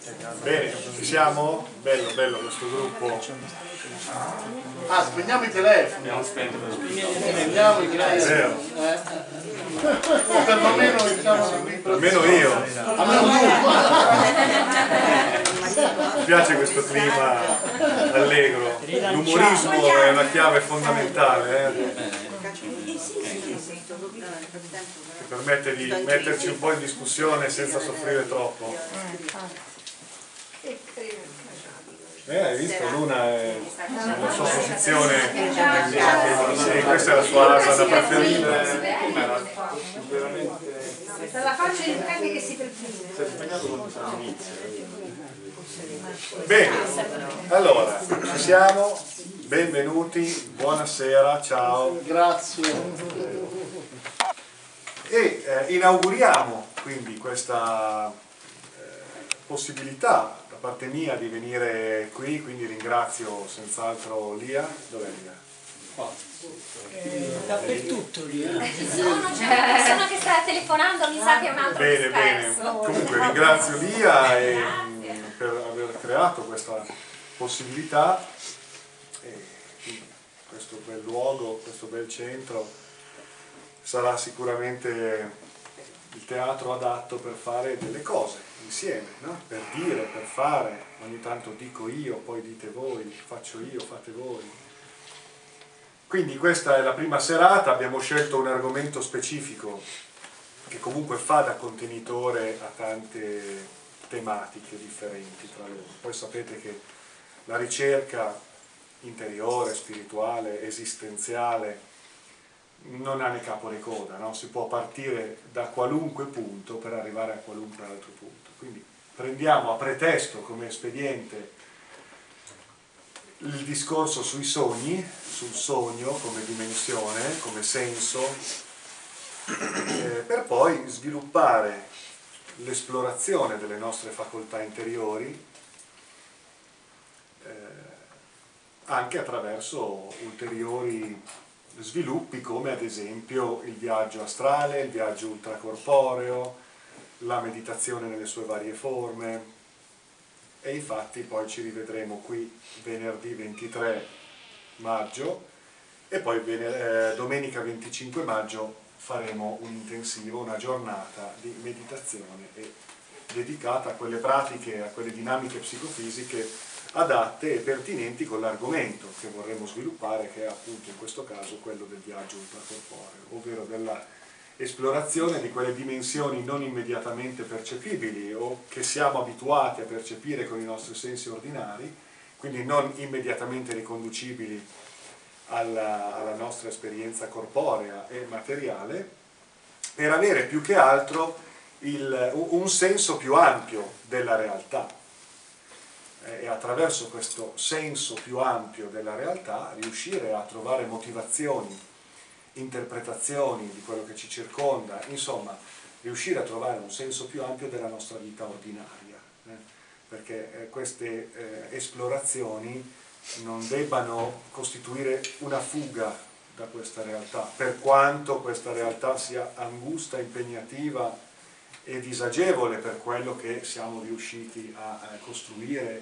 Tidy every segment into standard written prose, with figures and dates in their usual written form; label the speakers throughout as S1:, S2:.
S1: Bene, ci siamo? Bello, bello questo gruppo.
S2: Ah, spegniamo i telefoni. Spegniamo i telefoni. O perlomeno diciamo
S1: Almeno io.
S2: almeno
S1: Mi piace questo clima allegro. L'umorismo è una chiave fondamentale, che permette di metterci un po' in discussione senza soffrire troppo. Hai visto? Luna è nella sua posizione, sì, questa è la sua asana preferita.
S3: La faccia di un cane che si perfila.
S1: Bene, allora, ci siamo, benvenuti, buonasera, ciao.
S2: grazie.
S1: E inauguriamo quindi questa possibilità da parte mia di venire qui, quindi ringrazio senz'altro Lia. Dov'è Lia?
S4: Dappertutto lì.
S3: Sono che sta telefonando, mi sa che è un altro
S1: Bene, bene.
S3: disperso.
S1: Comunque ringrazio Lia per aver creato questa possibilità, e quindi questo bel luogo, questo bel centro sarà sicuramente il teatro adatto per fare delle cose insieme, no? Per dire, per fare, ogni tanto dico io, poi dite voi, faccio io, fate voi. Quindi questa è la prima serata, abbiamo scelto un argomento specifico che comunque fa da contenitore a tante tematiche differenti tra loro. Poi sapete che la ricerca interiore, spirituale, esistenziale non ha né capo né coda, no? Si può partire da qualunque punto per arrivare a qualunque altro punto. Quindi prendiamo a pretesto come espediente il discorso sui sogni, sul sogno come dimensione, come senso, per poi sviluppare l'esplorazione delle nostre facoltà interiori anche attraverso ulteriori sviluppi come ad esempio il viaggio astrale, il viaggio ultracorporeo, la meditazione nelle sue varie forme. E infatti poi ci rivedremo qui venerdì 23 maggio e poi domenica 25 maggio faremo un intensivo, una giornata di meditazione dedicata a quelle pratiche, a quelle dinamiche psicofisiche adatte e pertinenti con l'argomento che vorremmo sviluppare, che è appunto in questo caso quello del viaggio ultracorporeo, ovvero della esplorazione di quelle dimensioni non immediatamente percepibili o che siamo abituati a percepire con i nostri sensi ordinari, quindi non immediatamente riconducibili alla nostra esperienza corporea e materiale, per avere più che altro un senso più ampio della realtà. E attraverso questo senso più ampio della realtà riuscire a trovare motivazioni, interpretazioni di quello che ci circonda, insomma riuscire a trovare un senso più ampio della nostra vita ordinaria, perché queste esplorazioni non debbano costituire una fuga da questa realtà, per quanto questa realtà sia angusta, impegnativa e disagevole per quello che siamo riusciti a costruire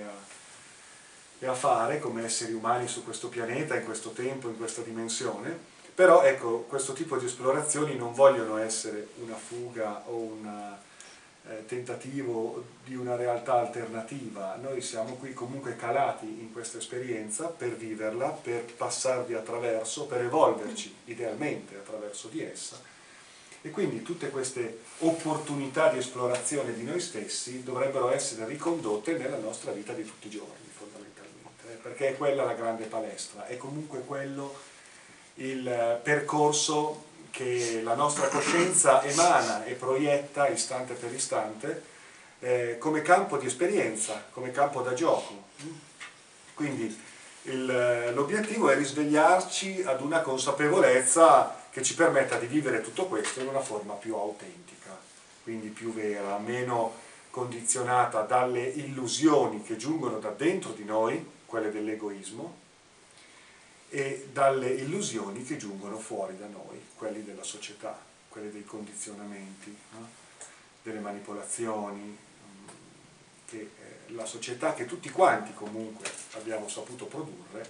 S1: e a fare come esseri umani su questo pianeta, in questo tempo, in questa dimensione. Però ecco, questo tipo di esplorazioni non vogliono essere una fuga o un tentativo di una realtà alternativa. Noi siamo qui comunque calati in questa esperienza per viverla, per passarvi attraverso, per evolverci idealmente attraverso di essa. E quindi tutte queste opportunità di esplorazione di noi stessi dovrebbero essere ricondotte nella nostra vita di tutti i giorni, fondamentalmente, perché è quella la grande palestra, è comunque quello il percorso che la nostra coscienza emana e proietta istante per istante come campo di esperienza, come campo da gioco. Quindi l'obiettivo è risvegliarci ad una consapevolezza che ci permetta di vivere tutto questo in una forma più autentica, quindi più vera, meno condizionata dalle illusioni che giungono da dentro di noi, quelle dell'egoismo, e dalle illusioni che giungono fuori da noi, quelli della società, quelli dei condizionamenti, no? Delle manipolazioni, che la società, che tutti quanti comunque abbiamo saputo produrre,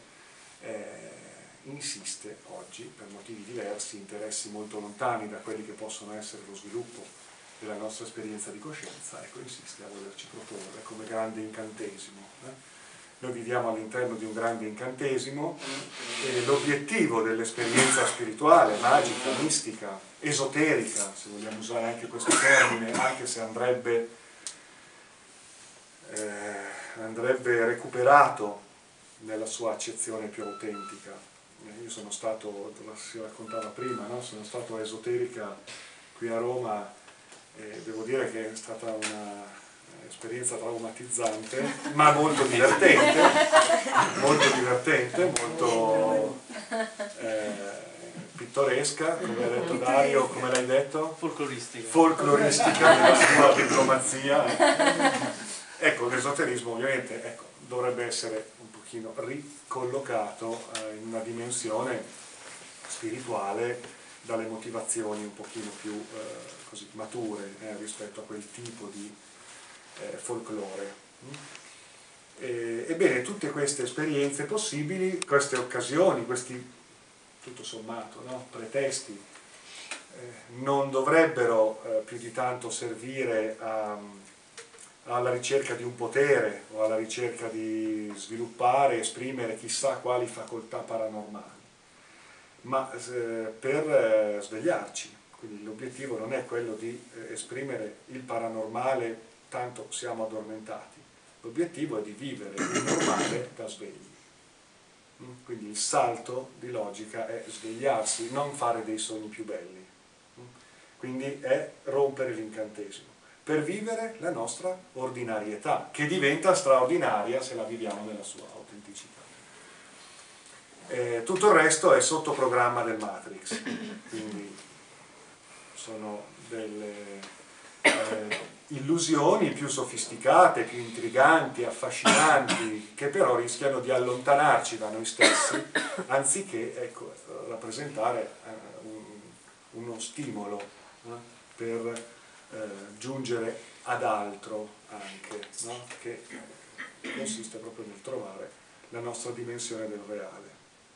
S1: insiste oggi, per motivi diversi, interessi molto lontani da quelli che possono essere lo sviluppo della nostra esperienza di coscienza, ecco, insiste a volerci proporre come grande incantesimo. Noi viviamo all'interno di un grande incantesimo e l'obiettivo dell'esperienza spirituale, magica, mistica, esoterica, se vogliamo usare anche questo termine, anche se andrebbe recuperato nella sua accezione più autentica. Io sono stato, si raccontava prima, no? Sono stato a Esoterica qui a Roma e devo dire che è stata un'esperienza traumatizzante, ma molto divertente, molto pittoresca, come ha detto Dario, come l'hai detto? Folcloristica nella sua diplomazia. Ecco, l'esoterismo ovviamente dovrebbe essere un pochino ricollocato in una dimensione spirituale dalle motivazioni un pochino più così mature rispetto a quel tipo di folklore. Ebbene, tutte queste esperienze possibili, queste occasioni, questi tutto sommato, no, pretesti, non dovrebbero più di tanto servire alla ricerca di un potere o alla ricerca di sviluppare, esprimere chissà quali facoltà paranormali, ma per svegliarci. Quindi l'obiettivo non è quello di esprimere il paranormale tanto siamo addormentati, l'obiettivo è di vivere il normale da svegli. Quindi il salto di logica è svegliarsi, non fare dei sogni più belli, quindi è rompere l'incantesimo per vivere la nostra ordinarietà, che diventa straordinaria se la viviamo nella sua autenticità. Tutto il resto è sotto programma del Matrix, quindi sono delle illusioni più sofisticate, più intriganti, affascinanti, che però rischiano di allontanarci da noi stessi, anziché rappresentare uno stimolo per giungere ad altro anche, no? Che consiste proprio nel trovare la nostra dimensione del reale.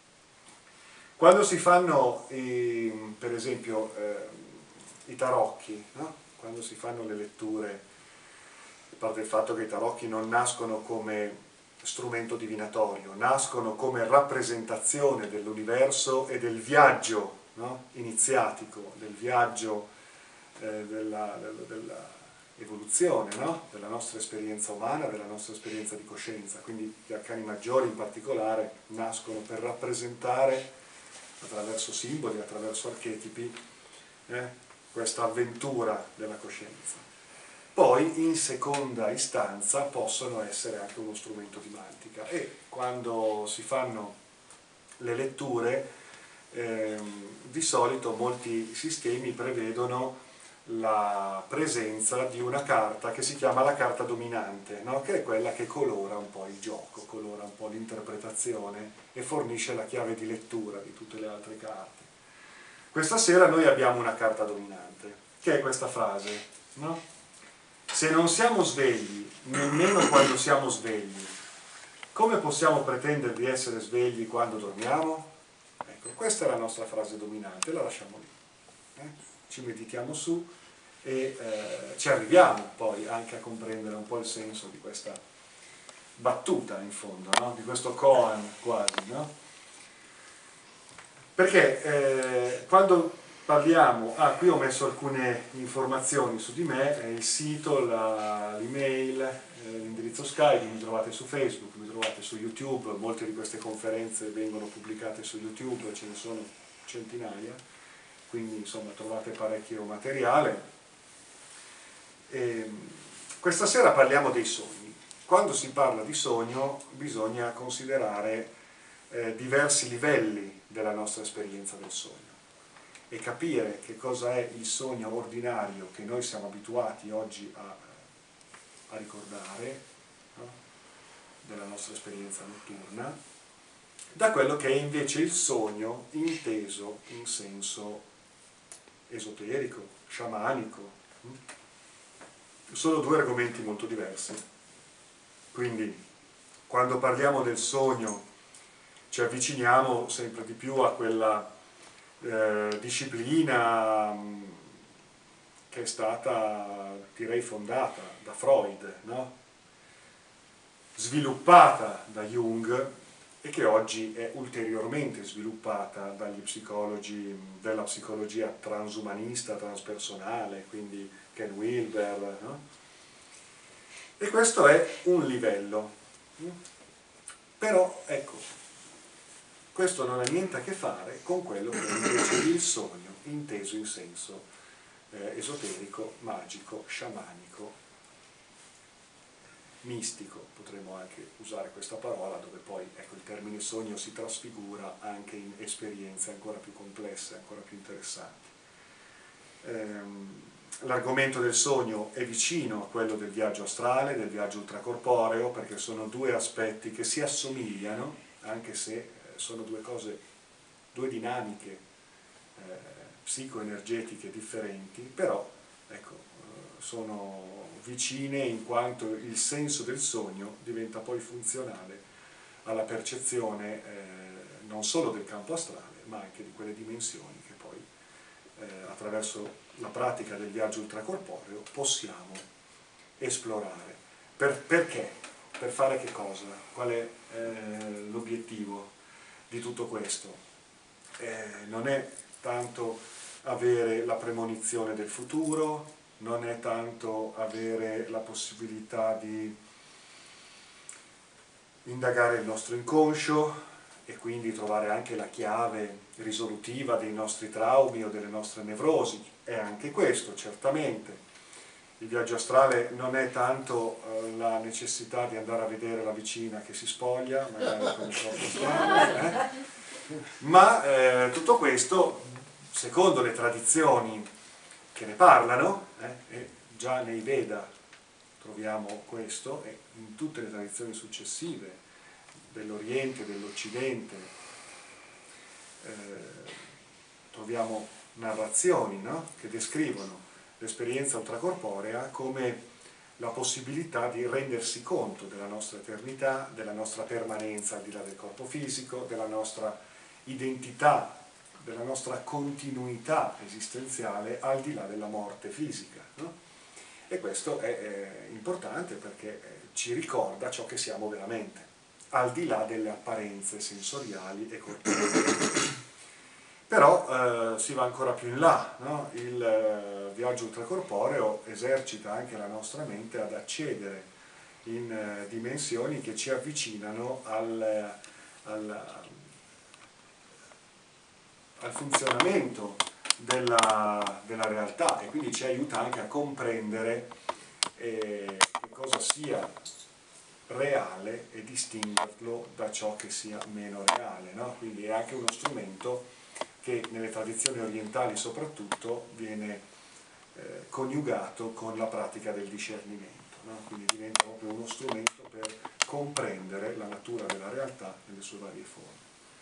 S1: Quando si fanno, per esempio, i tarocchi, no? Quando si fanno le letture, a parte il fatto che i tarocchi non nascono come strumento divinatorio, nascono come rappresentazione dell'universo e del viaggio, no? Iniziatico, del viaggio della evoluzione, no? Della nostra esperienza umana, della nostra esperienza di coscienza. Quindi gli arcani maggiori in particolare nascono per rappresentare attraverso simboli, attraverso archetipi, questa avventura della coscienza. Poi in seconda istanza possono essere anche uno strumento di mantica, e quando si fanno le letture di solito molti sistemi prevedono la presenza di una carta che si chiama la carta dominante, no? Che è quella che colora un po' il gioco, colora un po' l'interpretazione e fornisce la chiave di lettura di tutte le altre carte. Questa sera noi abbiamo una carta dominante, che è questa frase, no? Se non siamo svegli, nemmeno quando siamo svegli, come possiamo pretendere di essere svegli quando dormiamo? Ecco, questa è la nostra frase dominante, la lasciamo lì. Ci meditiamo su e ci arriviamo poi anche a comprendere un po' il senso di questa battuta in fondo, no? Di questo koan quasi, no? Perché quando parliamo, qui ho messo alcune informazioni su di me, il sito, l'email, l'indirizzo Skype, mi trovate su Facebook, mi trovate su YouTube, molte di queste conferenze vengono pubblicate su YouTube, ce ne sono centinaia, quindi insomma trovate parecchio materiale. Questa sera parliamo dei sogni. Quando si parla di sogno bisogna considerare diversi livelli della nostra esperienza del sogno e capire che cosa è il sogno ordinario che noi siamo abituati oggi a ricordare, no? Della nostra esperienza notturna, da quello che è invece il sogno inteso in senso esoterico, sciamanico. Sono due argomenti molto diversi. Quindi quando parliamo del sogno ci avviciniamo sempre di più a quella disciplina che è stata, direi, fondata da Freud, no? Sviluppata da Jung e che oggi è ulteriormente sviluppata dagli psicologi della psicologia transumanista, transpersonale, quindi Ken Wilber, no? E questo è un livello. Però, ecco, questo non ha niente a che fare con quello che è invece il sogno, inteso in senso esoterico, magico, sciamanico, mistico, potremmo anche usare questa parola, dove poi ecco, il termine sogno si trasfigura anche in esperienze ancora più complesse, ancora più interessanti. L'argomento del sogno è vicino a quello del viaggio astrale, del viaggio ultracorporeo, perché sono due aspetti che si assomigliano, anche se sono due cose, due dinamiche psicoenergetiche differenti, però ecco, sono vicine in quanto il senso del sogno diventa poi funzionale alla percezione non solo del campo astrale, ma anche di quelle dimensioni che poi attraverso la pratica del viaggio ultracorporeo possiamo esplorare. Perché? Per fare che cosa? Qual è l'obiettivo di tutto questo? Non è tanto avere la premonizione del futuro, non è tanto avere la possibilità di indagare il nostro inconscio e quindi trovare anche la chiave risolutiva dei nostri traumi o delle nostre nevrosi. È anche questo, certamente. Il viaggio astrale non è tanto la necessità di andare a vedere la vicina che si spoglia, magari con il corpo strano, ma tutto questo, secondo le tradizioni che ne parlano, e già nei Veda troviamo questo, e in tutte le tradizioni successive dell'Oriente e dell'Occidente troviamo narrazioni, no? Che descrivono l'esperienza ultracorporea come la possibilità di rendersi conto della nostra eternità, della nostra permanenza al di là del corpo fisico, della nostra identità, della nostra continuità esistenziale al di là della morte fisica, no? E questo è importante perché ci ricorda ciò che siamo veramente, al di là delle apparenze sensoriali e corporali. Però si va ancora più in là, no? Il viaggio ultracorporeo esercita anche la nostra mente ad accedere in dimensioni che ci avvicinano al funzionamento della realtà e quindi ci aiuta anche a comprendere che cosa sia reale e distinguerlo da ciò che sia meno reale, no? Quindi è anche uno strumento che nelle tradizioni orientali soprattutto viene coniugato con la pratica del discernimento, no? Quindi diventa proprio uno strumento per comprendere la natura della realtà nelle sue varie forme.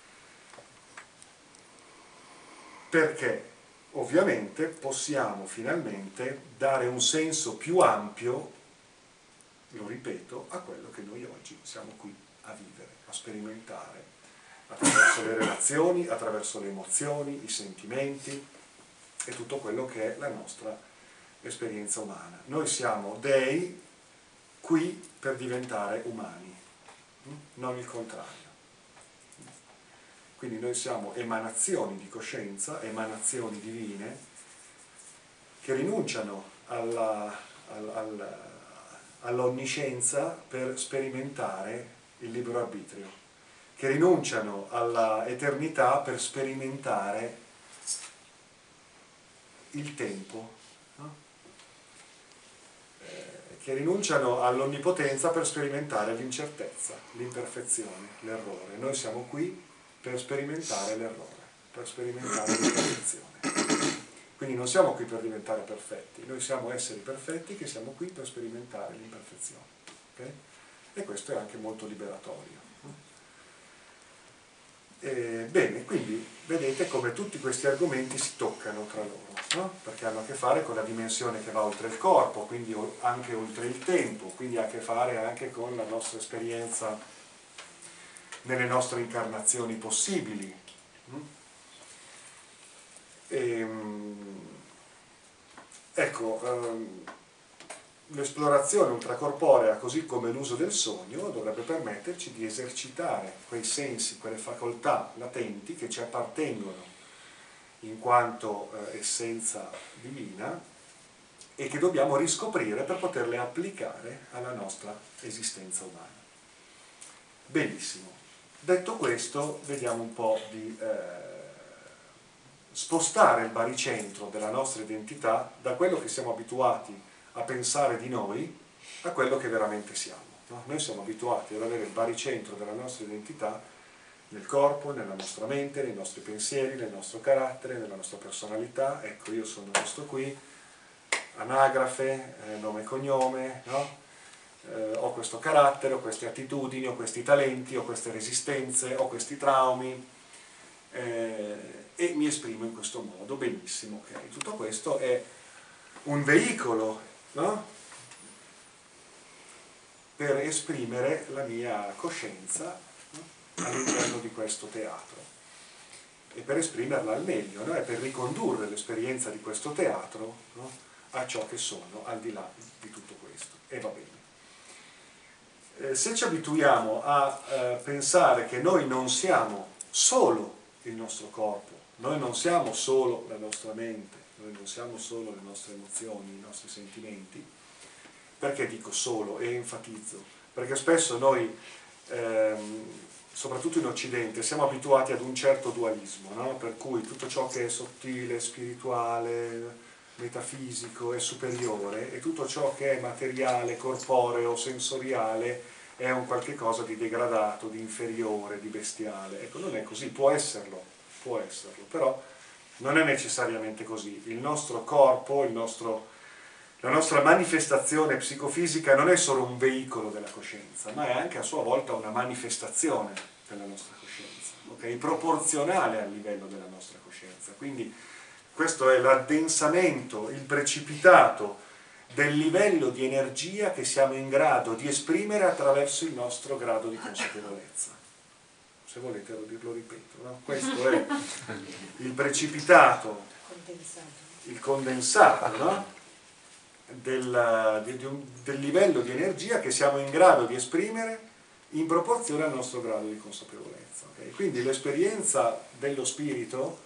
S1: Perché ovviamente possiamo finalmente dare un senso più ampio, lo ripeto, a quello che noi oggi siamo qui a vivere, a sperimentare, attraverso le relazioni, attraverso le emozioni, i sentimenti e tutto quello che è la nostra esperienza umana. Noi siamo dei qui per diventare umani, non il contrario. Quindi noi siamo emanazioni di coscienza, emanazioni divine, che rinunciano all'onniscienza per sperimentare il libero arbitrio, che rinunciano alla eternità per sperimentare il tempo, no? Che rinunciano all'onnipotenza per sperimentare l'incertezza, l'imperfezione, l'errore. Noi siamo qui per sperimentare l'errore, per sperimentare l'imperfezione. Quindi non siamo qui per diventare perfetti, noi siamo esseri perfetti che siamo qui per sperimentare l'imperfezione. Okay? E questo è anche molto liberatorio. Bene, quindi vedete come tutti questi argomenti si toccano tra loro. no? Perché hanno a che fare con la dimensione che va oltre il corpo, quindi anche oltre il tempo, quindi ha a che fare anche con la nostra esperienza nelle nostre incarnazioni possibili. L'esplorazione ultracorporea, così come l'uso del sogno, dovrebbe permetterci di esercitare quei sensi, quelle facoltà latenti che ci appartengono in quanto essenza divina e che dobbiamo riscoprire per poterle applicare alla nostra esistenza umana. Benissimo. Detto questo, vediamo un po' di spostare il baricentro della nostra identità da quello che siamo abituati a pensare di noi a quello che veramente siamo. No? Noi siamo abituati ad avere il baricentro della nostra identità nel corpo, nella nostra mente, nei nostri pensieri, nel nostro carattere, nella nostra personalità. Ecco, io sono questo qui, anagrafe, nome e cognome, no? Ho questo carattere, ho queste attitudini, ho questi talenti, ho queste resistenze, ho questi traumi, e mi esprimo in questo modo. Benissimo, ok. Tutto questo è un veicolo, no? Per esprimere la mia coscienza, no? All'interno di questo teatro, e per esprimerla al meglio, no? E per ricondurre l'esperienza di questo teatro, no? A ciò che sono al di là di tutto questo. E va bene. Se ci abituiamo a pensare che noi non siamo solo il nostro corpo, noi non siamo solo la nostra mente, noi non siamo solo le nostre emozioni, i nostri sentimenti. Perché dico solo e enfatizzo? Perché spesso noi, soprattutto in Occidente, siamo abituati ad un certo dualismo, no? Per cui tutto ciò che è sottile, spirituale, metafisico è superiore, e tutto ciò che è materiale, corporeo, sensoriale è un qualche cosa di degradato, di inferiore, di bestiale. Ecco, non è così, può esserlo, però non è necessariamente così. Il nostro corpo, la nostra manifestazione psicofisica non è solo un veicolo della coscienza, ma è anche a sua volta una manifestazione della nostra coscienza, okay? Proporzionale al livello della nostra coscienza. Quindi questo è l'addensamento, il precipitato del livello di energia che siamo in grado di esprimere attraverso il nostro grado di consapevolezza. Se volete lo ripeto, no? Questo è il precipitato, il condensato, no? del livello di energia che siamo in grado di esprimere in proporzione al nostro grado di consapevolezza. Okay? Quindi l'esperienza dello spirito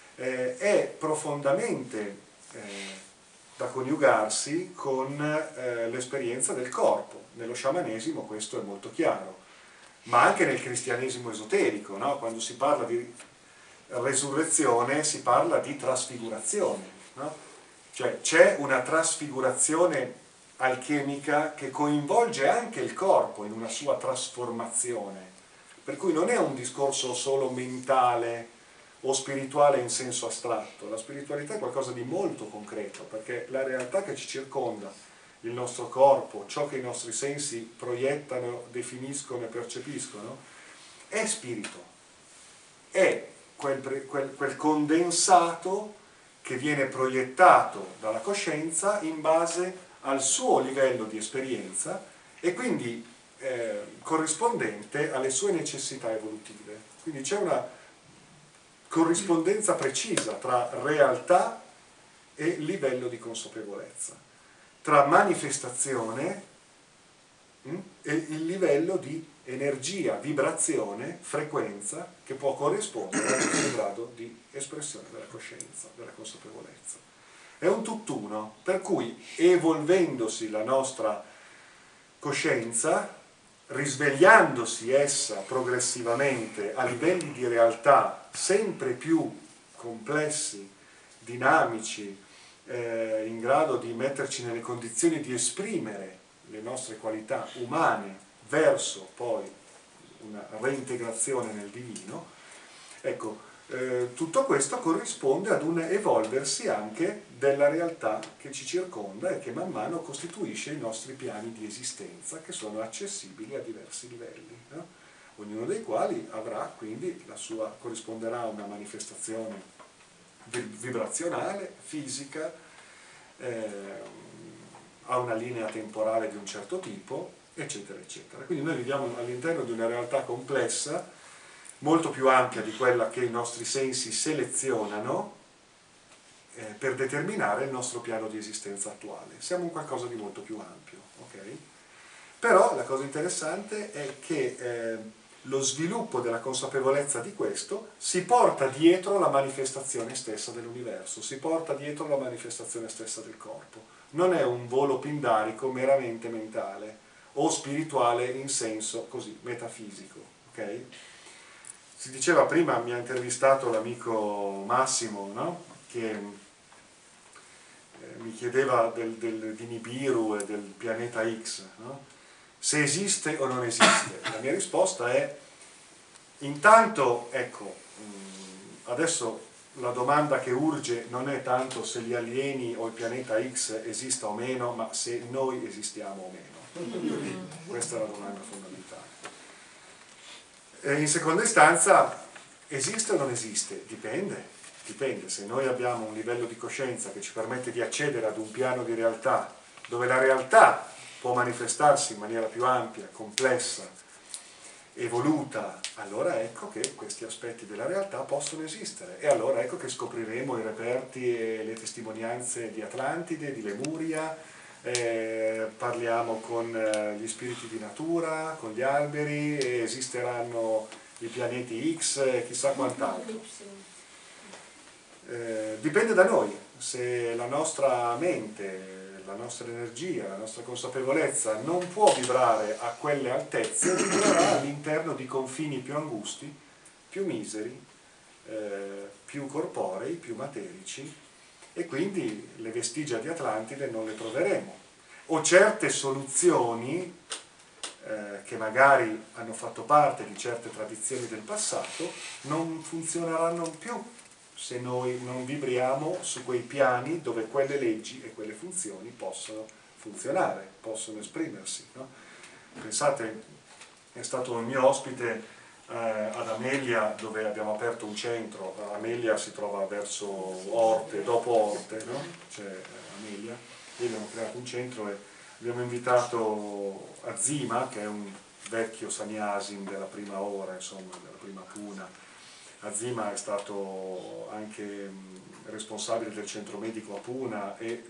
S1: è profondamente da coniugarsi con l'esperienza del corpo. Nello sciamanesimo questo è molto chiaro, ma anche nel cristianesimo esoterico, no? Quando si parla di resurrezione si parla di trasfigurazione, no? Cioè c'è una trasfigurazione alchemica che coinvolge anche il corpo in una sua trasformazione, per cui non è un discorso solo mentale o spirituale in senso astratto. La spiritualità è qualcosa di molto concreto, perché la realtà che ci circonda, il nostro corpo, ciò che i nostri sensi proiettano, definiscono e percepiscono, è spirito, è quel condensato che viene proiettato dalla coscienza in base al suo livello di esperienza e quindi corrispondente alle sue necessità evolutive. Quindi c'è una corrispondenza precisa tra realtà e livello di consapevolezza, tra manifestazione e il livello di energia, vibrazione, frequenza che può corrispondere al nostro grado di espressione della coscienza, della consapevolezza. È un tutt'uno, per cui evolvendosi la nostra coscienza, risvegliandosi essa progressivamente a livelli di realtà sempre più complessi, dinamici, in grado di metterci nelle condizioni di esprimere le nostre qualità umane verso poi una reintegrazione nel divino, ecco, tutto questo corrisponde ad un evolversi anche della realtà che ci circonda e che man mano costituisce i nostri piani di esistenza, che sono accessibili a diversi livelli, no? Ognuno dei quali avrà quindi corrisponderà a una manifestazione vibrazionale, fisica, ha una linea temporale di un certo tipo, eccetera, eccetera. Quindi noi viviamo all'interno di una realtà complessa, molto più ampia di quella che i nostri sensi selezionano per determinare il nostro piano di esistenza attuale. Siamo un qualcosa di molto più ampio, ok? Però la cosa interessante è che lo sviluppo della consapevolezza di questo si porta dietro la manifestazione stessa dell'universo, si porta dietro la manifestazione stessa del corpo. Non è un volo pindarico meramente mentale o spirituale in senso così metafisico, ok? Si diceva prima, mi ha intervistato l'amico Massimo, no? Che mi chiedeva di Nibiru e del pianeta X, no? Se esiste o non esiste. La mia risposta è, intanto, ecco, adesso la domanda che urge non è tanto se gli alieni o il pianeta X esista o meno, ma se noi esistiamo o meno. Questa è la domanda fondamentale. In seconda istanza, esiste o non esiste? Dipende. Dipende, se noi abbiamo un livello di coscienza che ci permette di accedere ad un piano di realtà dove la realtà può manifestarsi in maniera più ampia, complessa, evoluta, allora ecco che questi aspetti della realtà possono esistere e allora ecco che scopriremo i reperti e le testimonianze di Atlantide, di Lemuria, parliamo con gli spiriti di natura, con gli alberi, e esisteranno i pianeti X e chissà quant'altro. Dipende da noi, se la nostra mente, la nostra energia, la nostra consapevolezza non può vibrare a quelle altezze, vibrerà all'interno di confini più angusti, più miseri, più corporei, più materici, e quindi le vestigia di Atlantide non le troveremo. O certe soluzioni che magari hanno fatto parte di certe tradizioni del passato non funzioneranno più se noi non vibriamo su quei piani dove quelle leggi e quelle funzioni possono funzionare, possono esprimersi, no? Pensate, è stato un mio ospite ad Amelia, dove abbiamo aperto un centro. Amelia si trova verso Orte, dopo Orte, no? C'è Amelia, e abbiamo creato un centro e abbiamo invitato Azima, che è un vecchio sannyasin della prima ora, insomma, della prima puna. Azima è stato anche responsabile del centro medico a Puna e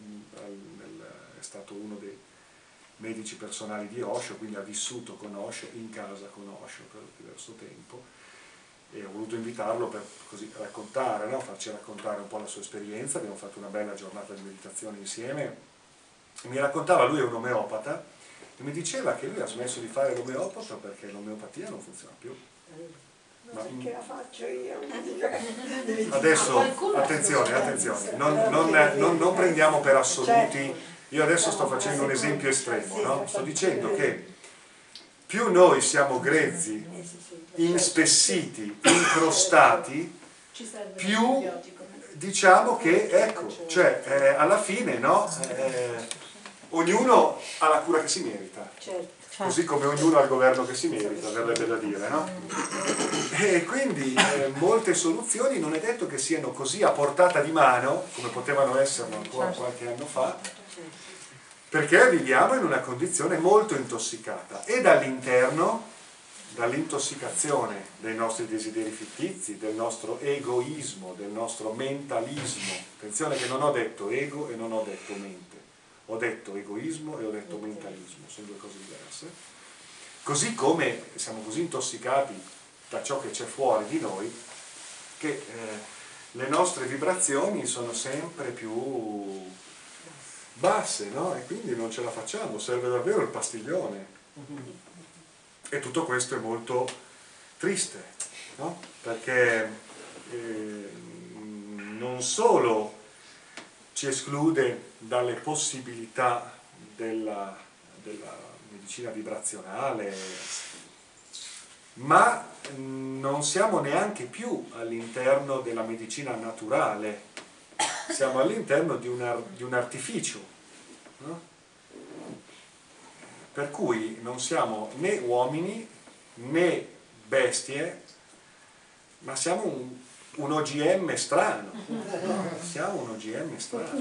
S1: è stato uno dei medici personali di Osho, quindi ha vissuto con Osho, in casa con Osho per diverso tempo, e ho voluto invitarlo per così raccontare, no? Farci raccontare un po' la sua esperienza. Abbiamo fatto una bella giornata di meditazione insieme e mi raccontava, lui è un omeopata, e mi diceva che lui ha smesso di fare l'omeopata perché l'omeopatia non funziona più. Ma
S4: che la faccio io?
S1: adesso, attenzione, non prendiamo per assoluti. Io adesso sto facendo un esempio estremo, no? Sto dicendo che più noi siamo grezzi, inspessiti, incrostati, più diciamo che, ecco, cioè alla fine, no? Ognuno ha la cura che si merita. Così come ognuno ha il governo che si merita, verrebbe da dire, no? E quindi molte soluzioni non è detto che siano così a portata di mano, come potevano esserlo ancora qualche anno fa, perché viviamo in una condizione molto intossicata, e dall'interno, dall'intossicazione dei nostri desideri fittizi, del nostro egoismo, del nostro mentalismo. Attenzione che non ho detto ego e non ho detto mente. Ho detto egoismo e ho detto mentalismo, sono due cose diverse. Così come siamo così intossicati da ciò che c'è fuori di noi, che le nostre vibrazioni sono sempre più basse, no? E quindi non ce la facciamo, serve davvero il pastiglione. E tutto questo è molto triste, no? Perché non solo ci esclude dalle possibilità della medicina vibrazionale, ma non siamo neanche più all'interno della medicina naturale, siamo all'interno di un artificio, no? Per cui non siamo né uomini né bestie, ma siamo un OGM strano, siamo un OGM strano.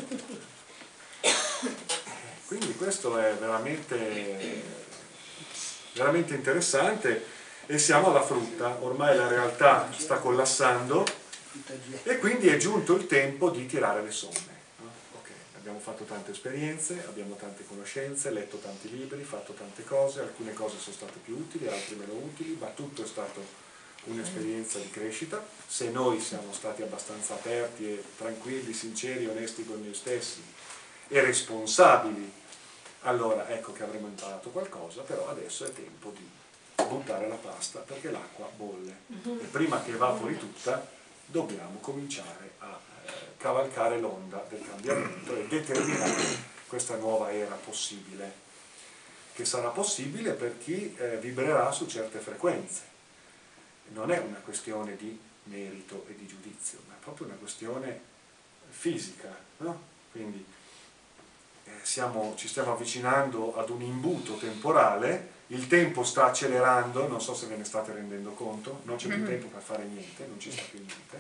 S1: Quindi questo è veramente, veramente interessante, e siamo alla frutta, ormai la realtà sta collassando e quindi è giunto il tempo di tirare le somme. Ok, abbiamo fatto tante esperienze, abbiamo tante conoscenze, letto tanti libri, fatto tante cose, alcune cose sono state più utili, altre meno utili, ma tutto è stato un'esperienza di crescita. Se noi siamo stati abbastanza aperti e tranquilli, sinceri, onesti con noi stessi e responsabili, allora ecco che avremo imparato qualcosa, però adesso è tempo di buttare la pasta perché l'acqua bolle e prima che evapori tutta dobbiamo cominciare a cavalcare l'onda del cambiamento e determinare questa nuova era possibile, che sarà possibile per chi vibrerà su certe frequenze. Non è una questione di merito e di giudizio, ma è proprio una questione fisica, no? Quindi ci stiamo avvicinando ad un imbuto temporale, il tempo sta accelerando, non so se ve ne state rendendo conto, non c'è più tempo per fare niente, non ci sta più niente.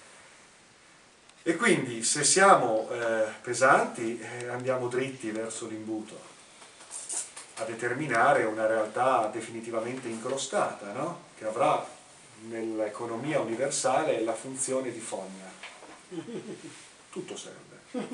S1: E quindi se siamo pesanti andiamo dritti verso l'imbuto, a determinare una realtà definitivamente incrostata, no? Che avrà nell'economia universale la funzione di fogna. Tutto serve.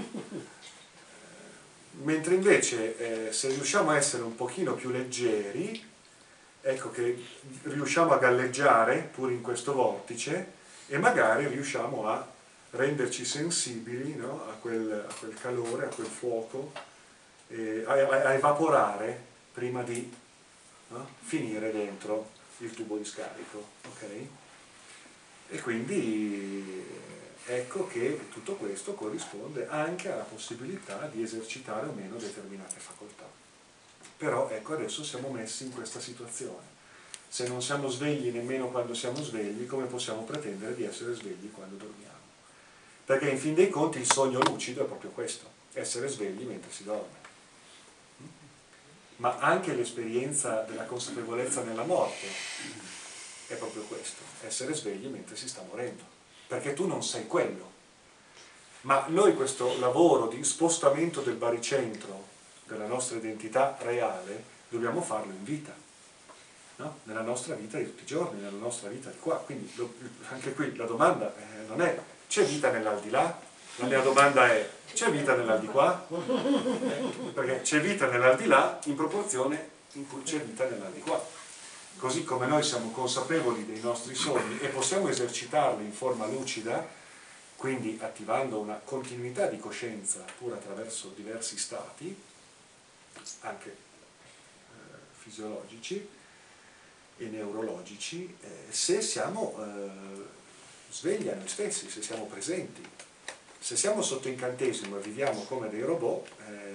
S1: Mentre invece se riusciamo a essere un pochino più leggeri, ecco che riusciamo a galleggiare pure in questo vortice e magari riusciamo a renderci sensibili, no? a quel calore, a quel fuoco, a evaporare prima di finire dentro il tubo di scarico, ok? E quindi ecco che tutto questo corrisponde anche alla possibilità di esercitare o meno determinate facoltà. Però ecco, adesso siamo messi in questa situazione. Se non siamo svegli nemmeno quando siamo svegli, come possiamo pretendere di essere svegli quando dormiamo? Perché in fin dei conti il sogno lucido è proprio questo, essere svegli mentre si dorme. Ma anche l'esperienza della consapevolezza nella morte è proprio questo, essere svegli mentre si sta morendo, perché tu non sei quello. Ma noi questo lavoro di spostamento del baricentro della nostra identità reale dobbiamo farlo in vita, no? Nella nostra vita di tutti i giorni, nella nostra vita di qua. Quindi anche qui la domanda non è c'è vita nell'aldilà? La mia domanda è c'è vita nell'aldilà? Perché c'è vita nell'aldilà in proporzione in cui c'è vita nell'aldilà. Così come noi siamo consapevoli dei nostri sogni e possiamo esercitarli in forma lucida, quindi attivando una continuità di coscienza pure attraverso diversi stati, anche fisiologici e neurologici, se siamo svegli a noi stessi, se siamo presenti. Se siamo sotto incantesimo e viviamo come dei robot,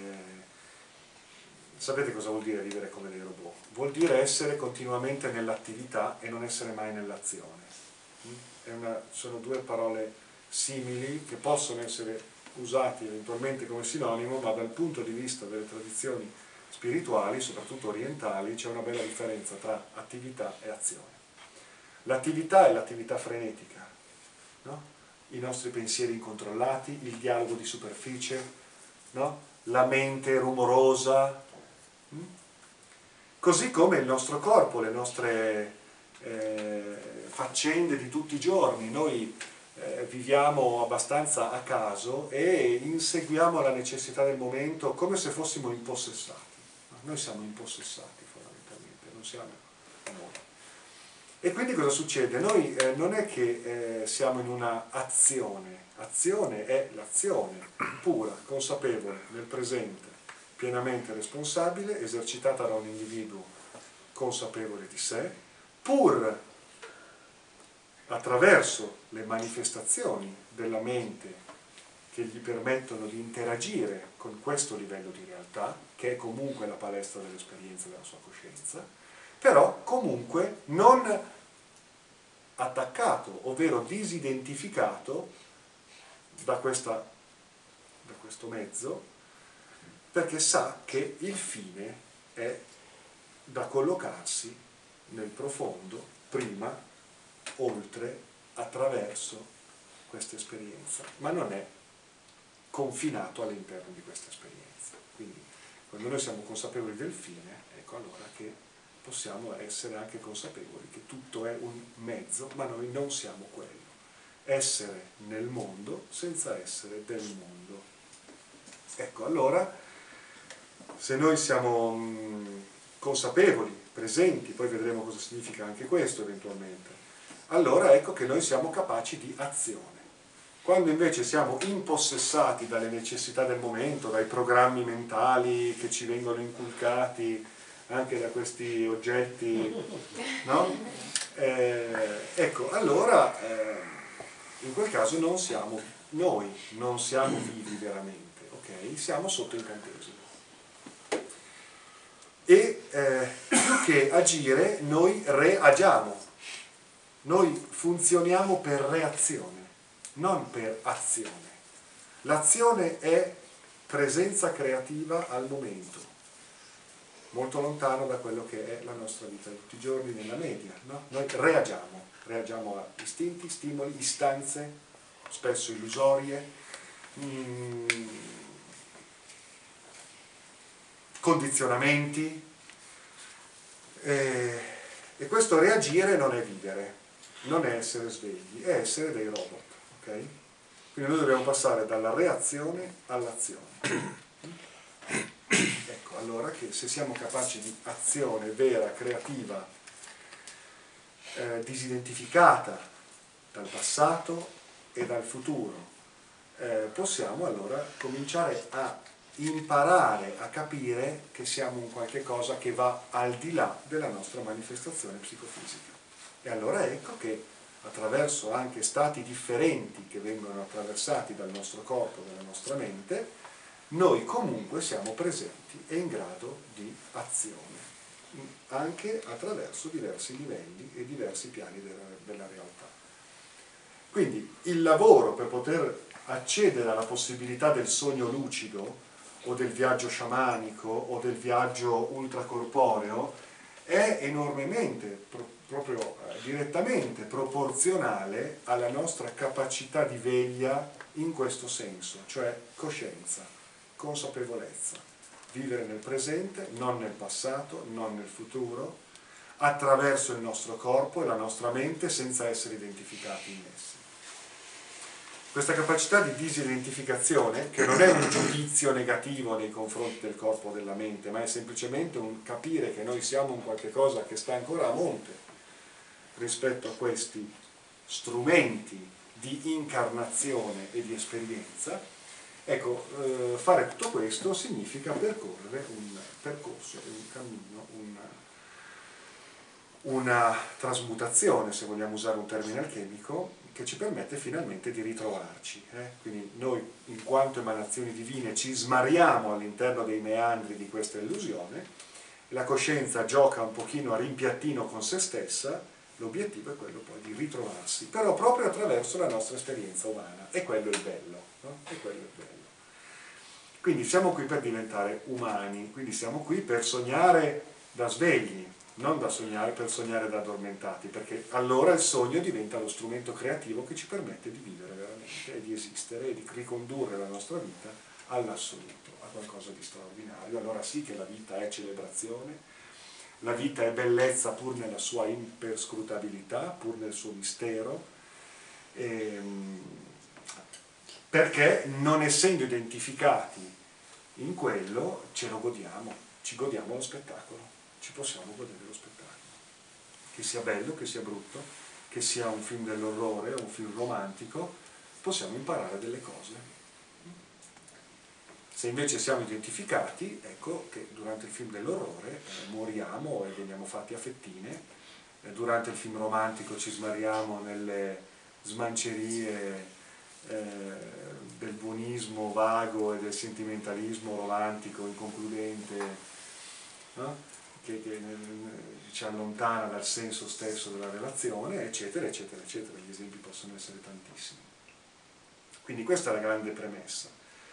S1: sapete cosa vuol dire vivere come dei robot? Vuol dire essere continuamente nell'attività e non essere mai nell'azione. Sono due parole simili che possono essere usati eventualmente come sinonimo, ma dal punto di vista delle tradizioni spirituali, soprattutto orientali, c'è una bella differenza tra attività e azione. L'attività è l'attività frenetica, no? I nostri pensieri incontrollati, il dialogo di superficie, no? La mente rumorosa, così come il nostro corpo, le nostre faccende di tutti i giorni. Noi viviamo abbastanza a caso e inseguiamo la necessità del momento come se fossimo impossessati. Noi siamo impossessati fondamentalmente, non siamo noi. E quindi cosa succede? Noi non è che siamo in una azione è l'azione pura, consapevole, nel presente, pienamente responsabile, esercitata da un individuo consapevole di sé, pur attraverso le manifestazioni della mente che gli permettono di interagire con questo livello di realtà, che è comunque la palestra dell'esperienza della sua coscienza, però comunque non attaccato, ovvero disidentificato da questo mezzo, perché sa che il fine è da collocarsi nel profondo, prima, oltre, attraverso questa esperienza, ma non è confinato all'interno di questa esperienza. Quindi quando noi siamo consapevoli del fine, ecco allora che possiamo essere anche consapevoli che tutto è un mezzo, ma noi non siamo quello. Essere nel mondo senza essere del mondo. Ecco, allora, se noi siamo consapevoli, presenti, poi vedremo cosa significa anche questo eventualmente, allora ecco che noi siamo capaci di azione. Quando invece siamo impossessati dalle necessità del momento, dai programmi mentali che ci vengono inculcati anche da questi oggetti, no? Ecco, allora in quel caso non siamo noi, non siamo vivi veramente, ok? Siamo sotto incantesimo. E più che agire, noi reagiamo, noi funzioniamo per reazione, non per azione. L'azione è presenza creativa al momento, molto lontano da quello che è la nostra vita di tutti i giorni nella media, no? Noi reagiamo a istinti, stimoli, istanze, spesso illusorie, condizionamenti, e questo reagire non è vivere, non è essere svegli, è essere dei robot, ok? Quindi noi dobbiamo passare dalla reazione all'azione. Ecco, allora che se siamo capaci di azione vera, creativa, disidentificata dal passato e dal futuro, possiamo allora cominciare a imparare a capire che siamo un qualche cosa che va al di là della nostra manifestazione psicofisica. E allora ecco che attraverso anche stati differenti che vengono attraversati dal nostro corpo, dalla nostra mente, noi comunque siamo presenti e in grado di azione, anche attraverso diversi livelli e diversi piani della realtà. Quindi il lavoro per poter accedere alla possibilità del sogno lucido o del viaggio sciamanico o del viaggio ultracorporeo è enormemente, proprio direttamente proporzionale alla nostra capacità di veglia in questo senso, cioè coscienza, consapevolezza, vivere nel presente, non nel passato, non nel futuro, attraverso il nostro corpo e la nostra mente senza essere identificati in essi. Questa capacità di disidentificazione, che non è un giudizio negativo nei confronti del corpo o della mente, ma è semplicemente un capire che noi siamo un qualche cosa che sta ancora a monte rispetto a questi strumenti di incarnazione e di esperienza, ecco, fare tutto questo significa percorrere un percorso, un cammino, una trasmutazione, se vogliamo usare un termine alchemico, che ci permette finalmente di ritrovarci. Quindi noi, in quanto emanazioni divine, ci smariamo all'interno dei meandri di questa illusione, la coscienza gioca un pochino a rimpiattino con se stessa, l'obiettivo è quello poi di ritrovarsi, però proprio attraverso la nostra esperienza umana, e quello è il bello, no? E quello è il bello. Quindi siamo qui per diventare umani, quindi siamo qui per sognare da svegli, non per sognare da addormentati, perché allora il sogno diventa lo strumento creativo che ci permette di vivere veramente e di esistere e di ricondurre la nostra vita all'assoluto, a qualcosa di straordinario. Allora sì che la vita è celebrazione, la vita è bellezza pur nella sua imperscrutabilità, pur nel suo mistero, perché non essendo identificati in quello ce lo godiamo, ci godiamo lo spettacolo. Ci possiamo godere lo spettacolo, che sia bello, che sia brutto, che sia un film dell'orrore o un film romantico, possiamo imparare delle cose. Se invece siamo identificati, ecco che durante il film dell'orrore moriamo e veniamo fatti a fettine, durante il film romantico ci smariamo nelle smancerie del buonismo vago e del sentimentalismo romantico inconcludente, no? Che ci allontana dal senso stesso della relazione, eccetera, eccetera, eccetera. Gli esempi possono essere tantissimi. Quindi questa è la grande premessa.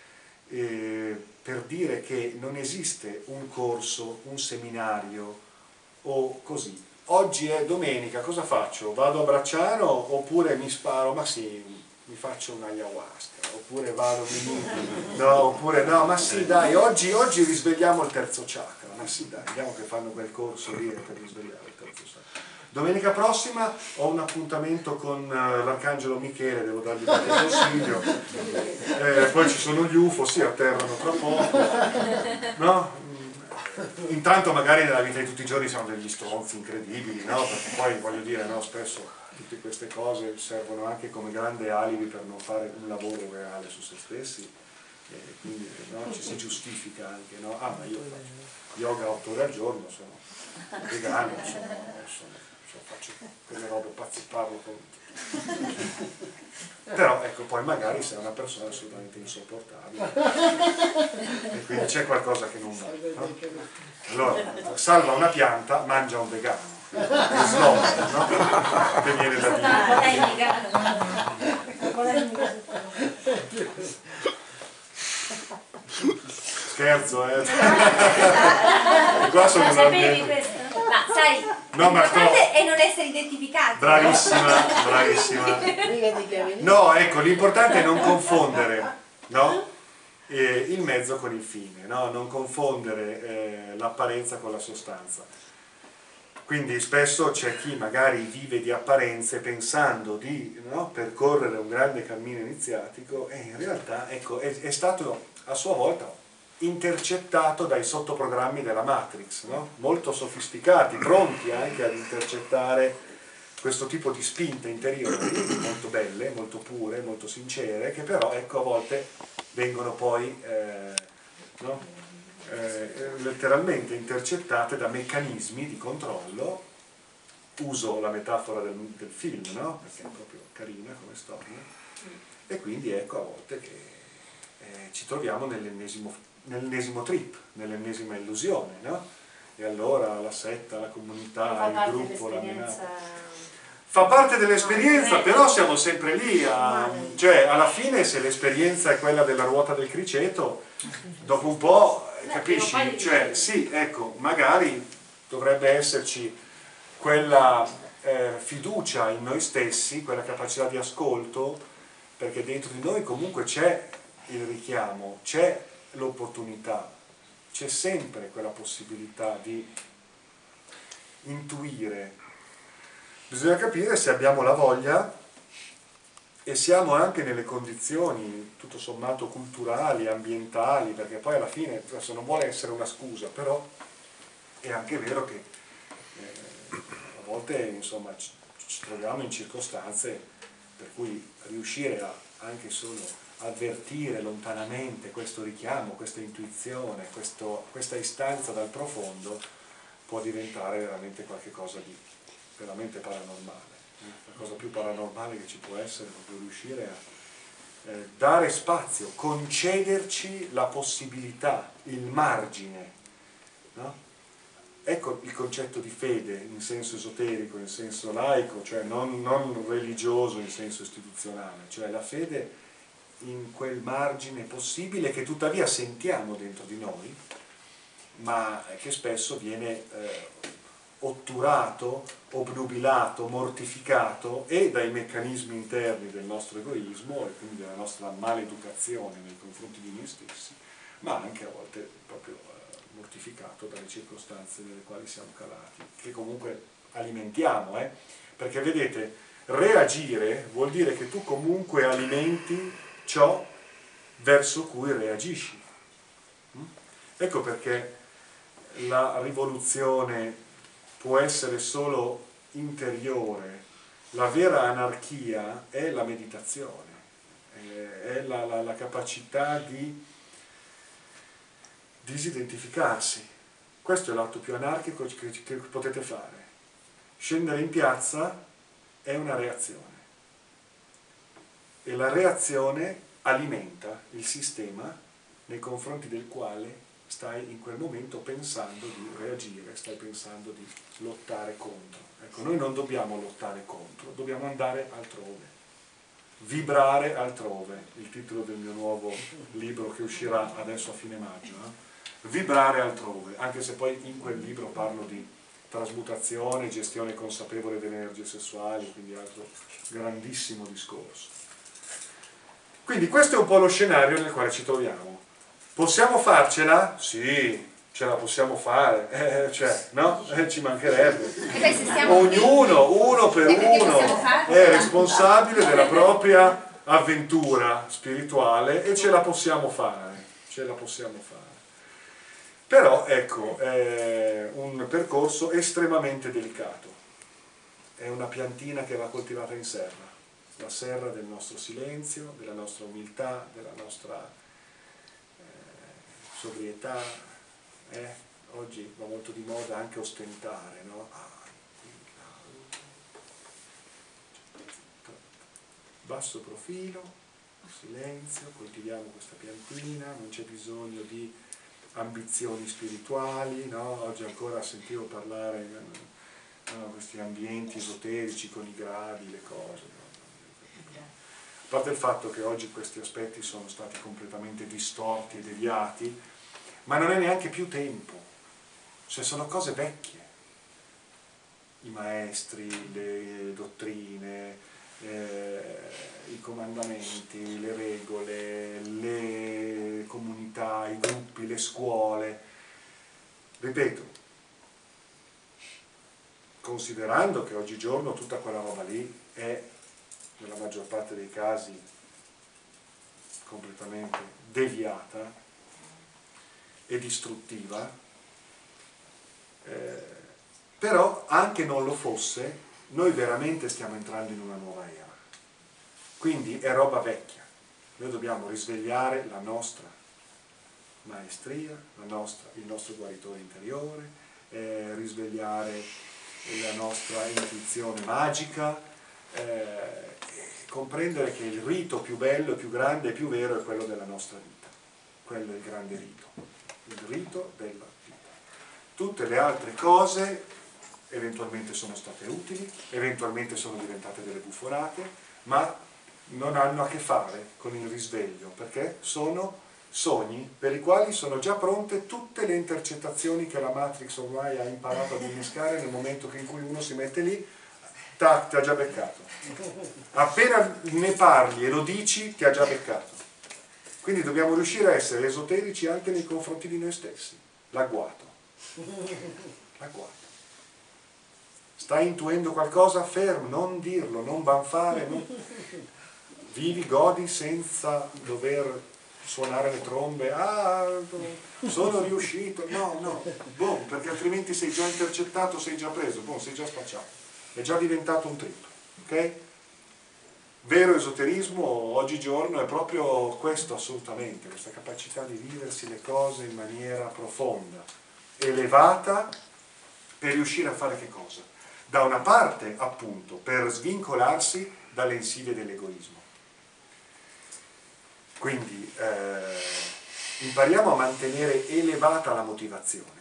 S1: Per dire che non esiste un corso, un seminario o così. Oggi è domenica, cosa faccio? Vado a Bracciano oppure mi sparo? Ma sì, mi faccio un ayahuasca, oppure vado no, oppure no, ma sì dai, oggi risvegliamo il terzo chakra, ma sì dai, vediamo che fanno quel corso lì per risvegliare il terzo chakra. Domenica prossima ho un appuntamento con l'Arcangelo Michele, devo dargli qualche consiglio, poi ci sono gli UFO, si atterrano tra poco, no? Intanto magari nella vita di tutti i giorni siamo degli stronzi incredibili, no? Perché poi voglio dire, no, spesso tutte queste cose servono anche come grande alibi per non fare un lavoro reale su se stessi, e quindi no, ci si giustifica anche, no? Ah, ma io faccio yoga 8 ore al giorno, sono vegano, faccio quelle robe pazzi, parlo con... Però ecco, poi magari sei una persona assolutamente insopportabile e quindi c'è qualcosa che non va, no? Allora, salva una pianta, mangia un vegano, è slogan, no? Che viene da dire. Scherzo, qua sono un ambiente...
S3: Ma sai,
S1: no,
S3: l'importante è non essere identificati.
S1: Bravissima, bravissima. No, ecco, l'importante è non confondere, no? Il mezzo con il fine, no? Non confondere l'apparenza con la sostanza. Quindi spesso c'è chi magari vive di apparenze pensando di, no, percorrere un grande cammino iniziatico e in realtà ecco, è stato a sua volta intercettato dai sottoprogrammi della Matrix, no? Molto sofisticati, pronti anche ad intercettare questo tipo di spinte interiori, molto belle, molto pure, molto sincere, che però ecco, a volte vengono poi no? Letteralmente intercettate da meccanismi di controllo. Uso la metafora del film, no? Perché è proprio carina come storia, e quindi ecco a volte che ci troviamo nell'ennesimo trip, nell'ennesima illusione, no? E allora la setta, la comunità, il gruppo, la menata fa parte dell'esperienza, però siamo sempre lì, cioè alla fine se l'esperienza è quella della ruota del criceto, dopo un po', capisci? Cioè sì, ecco, magari dovrebbe esserci quella fiducia in noi stessi, quella capacità di ascolto, perché dentro di noi comunque c'è il richiamo, c'è l'opportunità, c'è sempre quella possibilità di intuire. Bisogna capire se abbiamo la voglia e siamo anche nelle condizioni tutto sommato culturali, ambientali, perché poi alla fine adesso non vuole essere una scusa, però è anche vero che a volte insomma ci troviamo in circostanze per cui riuscire a anche solo avvertire lontanamente questo richiamo, questa intuizione, questa istanza dal profondo può diventare veramente qualcosa di veramente paranormale. La cosa più paranormale che ci può essere è proprio riuscire a dare spazio, concederci la possibilità, il margine, no? Ecco il concetto di fede in senso esoterico, in senso laico, cioè non religioso in senso istituzionale, cioè la fede in quel margine possibile che tuttavia sentiamo dentro di noi, ma che spesso viene otturato, obnubilato, mortificato e dai meccanismi interni del nostro egoismo e quindi della nostra maleducazione nei confronti di noi stessi, ma anche a volte proprio mortificato dalle circostanze nelle quali siamo calati, che comunque alimentiamo, perché vedete, reagire vuol dire che tu comunque alimenti ciò verso cui reagisci. Ecco perché la rivoluzione può essere solo interiore, la vera anarchia è la meditazione, è la capacità di disidentificarsi. Questo è l'atto più anarchico che potete fare. Scendere in piazza è una reazione e la reazione alimenta il sistema nei confronti del quale stai in quel momento pensando di reagire, stai pensando di lottare contro. Ecco, noi non dobbiamo lottare contro, dobbiamo andare altrove, vibrare altrove, il titolo del mio nuovo libro che uscirà adesso a fine maggio, vibrare altrove, anche se poi in quel libro parlo di trasmutazione, gestione consapevole delle energie sessuali, quindi altro grandissimo discorso. Quindi questo è un po' lo scenario nel quale ci troviamo. Possiamo farcela? Sì, ce la possiamo fare, cioè, no? Ci mancherebbe. Ognuno, uno per uno, è responsabile della propria avventura spirituale e ce la possiamo fare, ce la possiamo fare. Però, ecco, è un percorso estremamente delicato. È una piantina che va coltivata in serra. La serra del nostro silenzio, della nostra umiltà, della nostra sobrietà. Oggi va molto di moda anche ostentare, no? Basso profilo, silenzio, coltiviamo questa piantina, non c'è bisogno di ambizioni spirituali, no? Oggi ancora sentivo parlare di questi ambienti esoterici con i gradi, le cose. No? A parte il fatto che oggi questi aspetti sono stati completamente distorti e deviati, ma non è neanche più tempo, cioè sono cose vecchie. I maestri, le dottrine, i comandamenti, le regole, le comunità, i gruppi, le scuole. Ripeto, considerando che oggigiorno tutta quella roba lì è, nella maggior parte dei casi, completamente deviata e distruttiva, però anche non lo fosse, noi veramente stiamo entrando in una nuova era. Quindi è roba vecchia. Noi dobbiamo risvegliare la nostra maestria, il nostro guaritore interiore, risvegliare la nostra intuizione magica, comprendere che il rito più bello, più grande e più vero è quello della nostra vita. Quello è il grande rito, il rito della vita. Tutte le altre cose eventualmente sono state utili, eventualmente sono diventate delle buffonate, ma non hanno a che fare con il risveglio, perché sono sogni per i quali sono già pronte tutte le intercettazioni che la Matrix ormai ha imparato ad innescare nel momento in cui uno si mette lì. Ti ha già beccato. Appena ne parli e lo dici, ti ha già beccato. Quindi dobbiamo riuscire a essere esoterici anche nei confronti di noi stessi. L'agguato. L'agguato. Stai intuendo qualcosa? Fermo, non dirlo, non banfare. Vivi, godi senza dover suonare le trombe. Sono riuscito. No. Boom, perché altrimenti sei già intercettato, sei già preso. Boom, sei già spacciato. È già diventato un trip, ok? Vero esoterismo oggigiorno è proprio questo, assolutamente, questa capacità di viversi le cose in maniera profonda, elevata, per riuscire a fare che cosa? Da una parte, appunto, per svincolarsi dalle insidie dell'egoismo. Quindi impariamo a mantenere elevata la motivazione.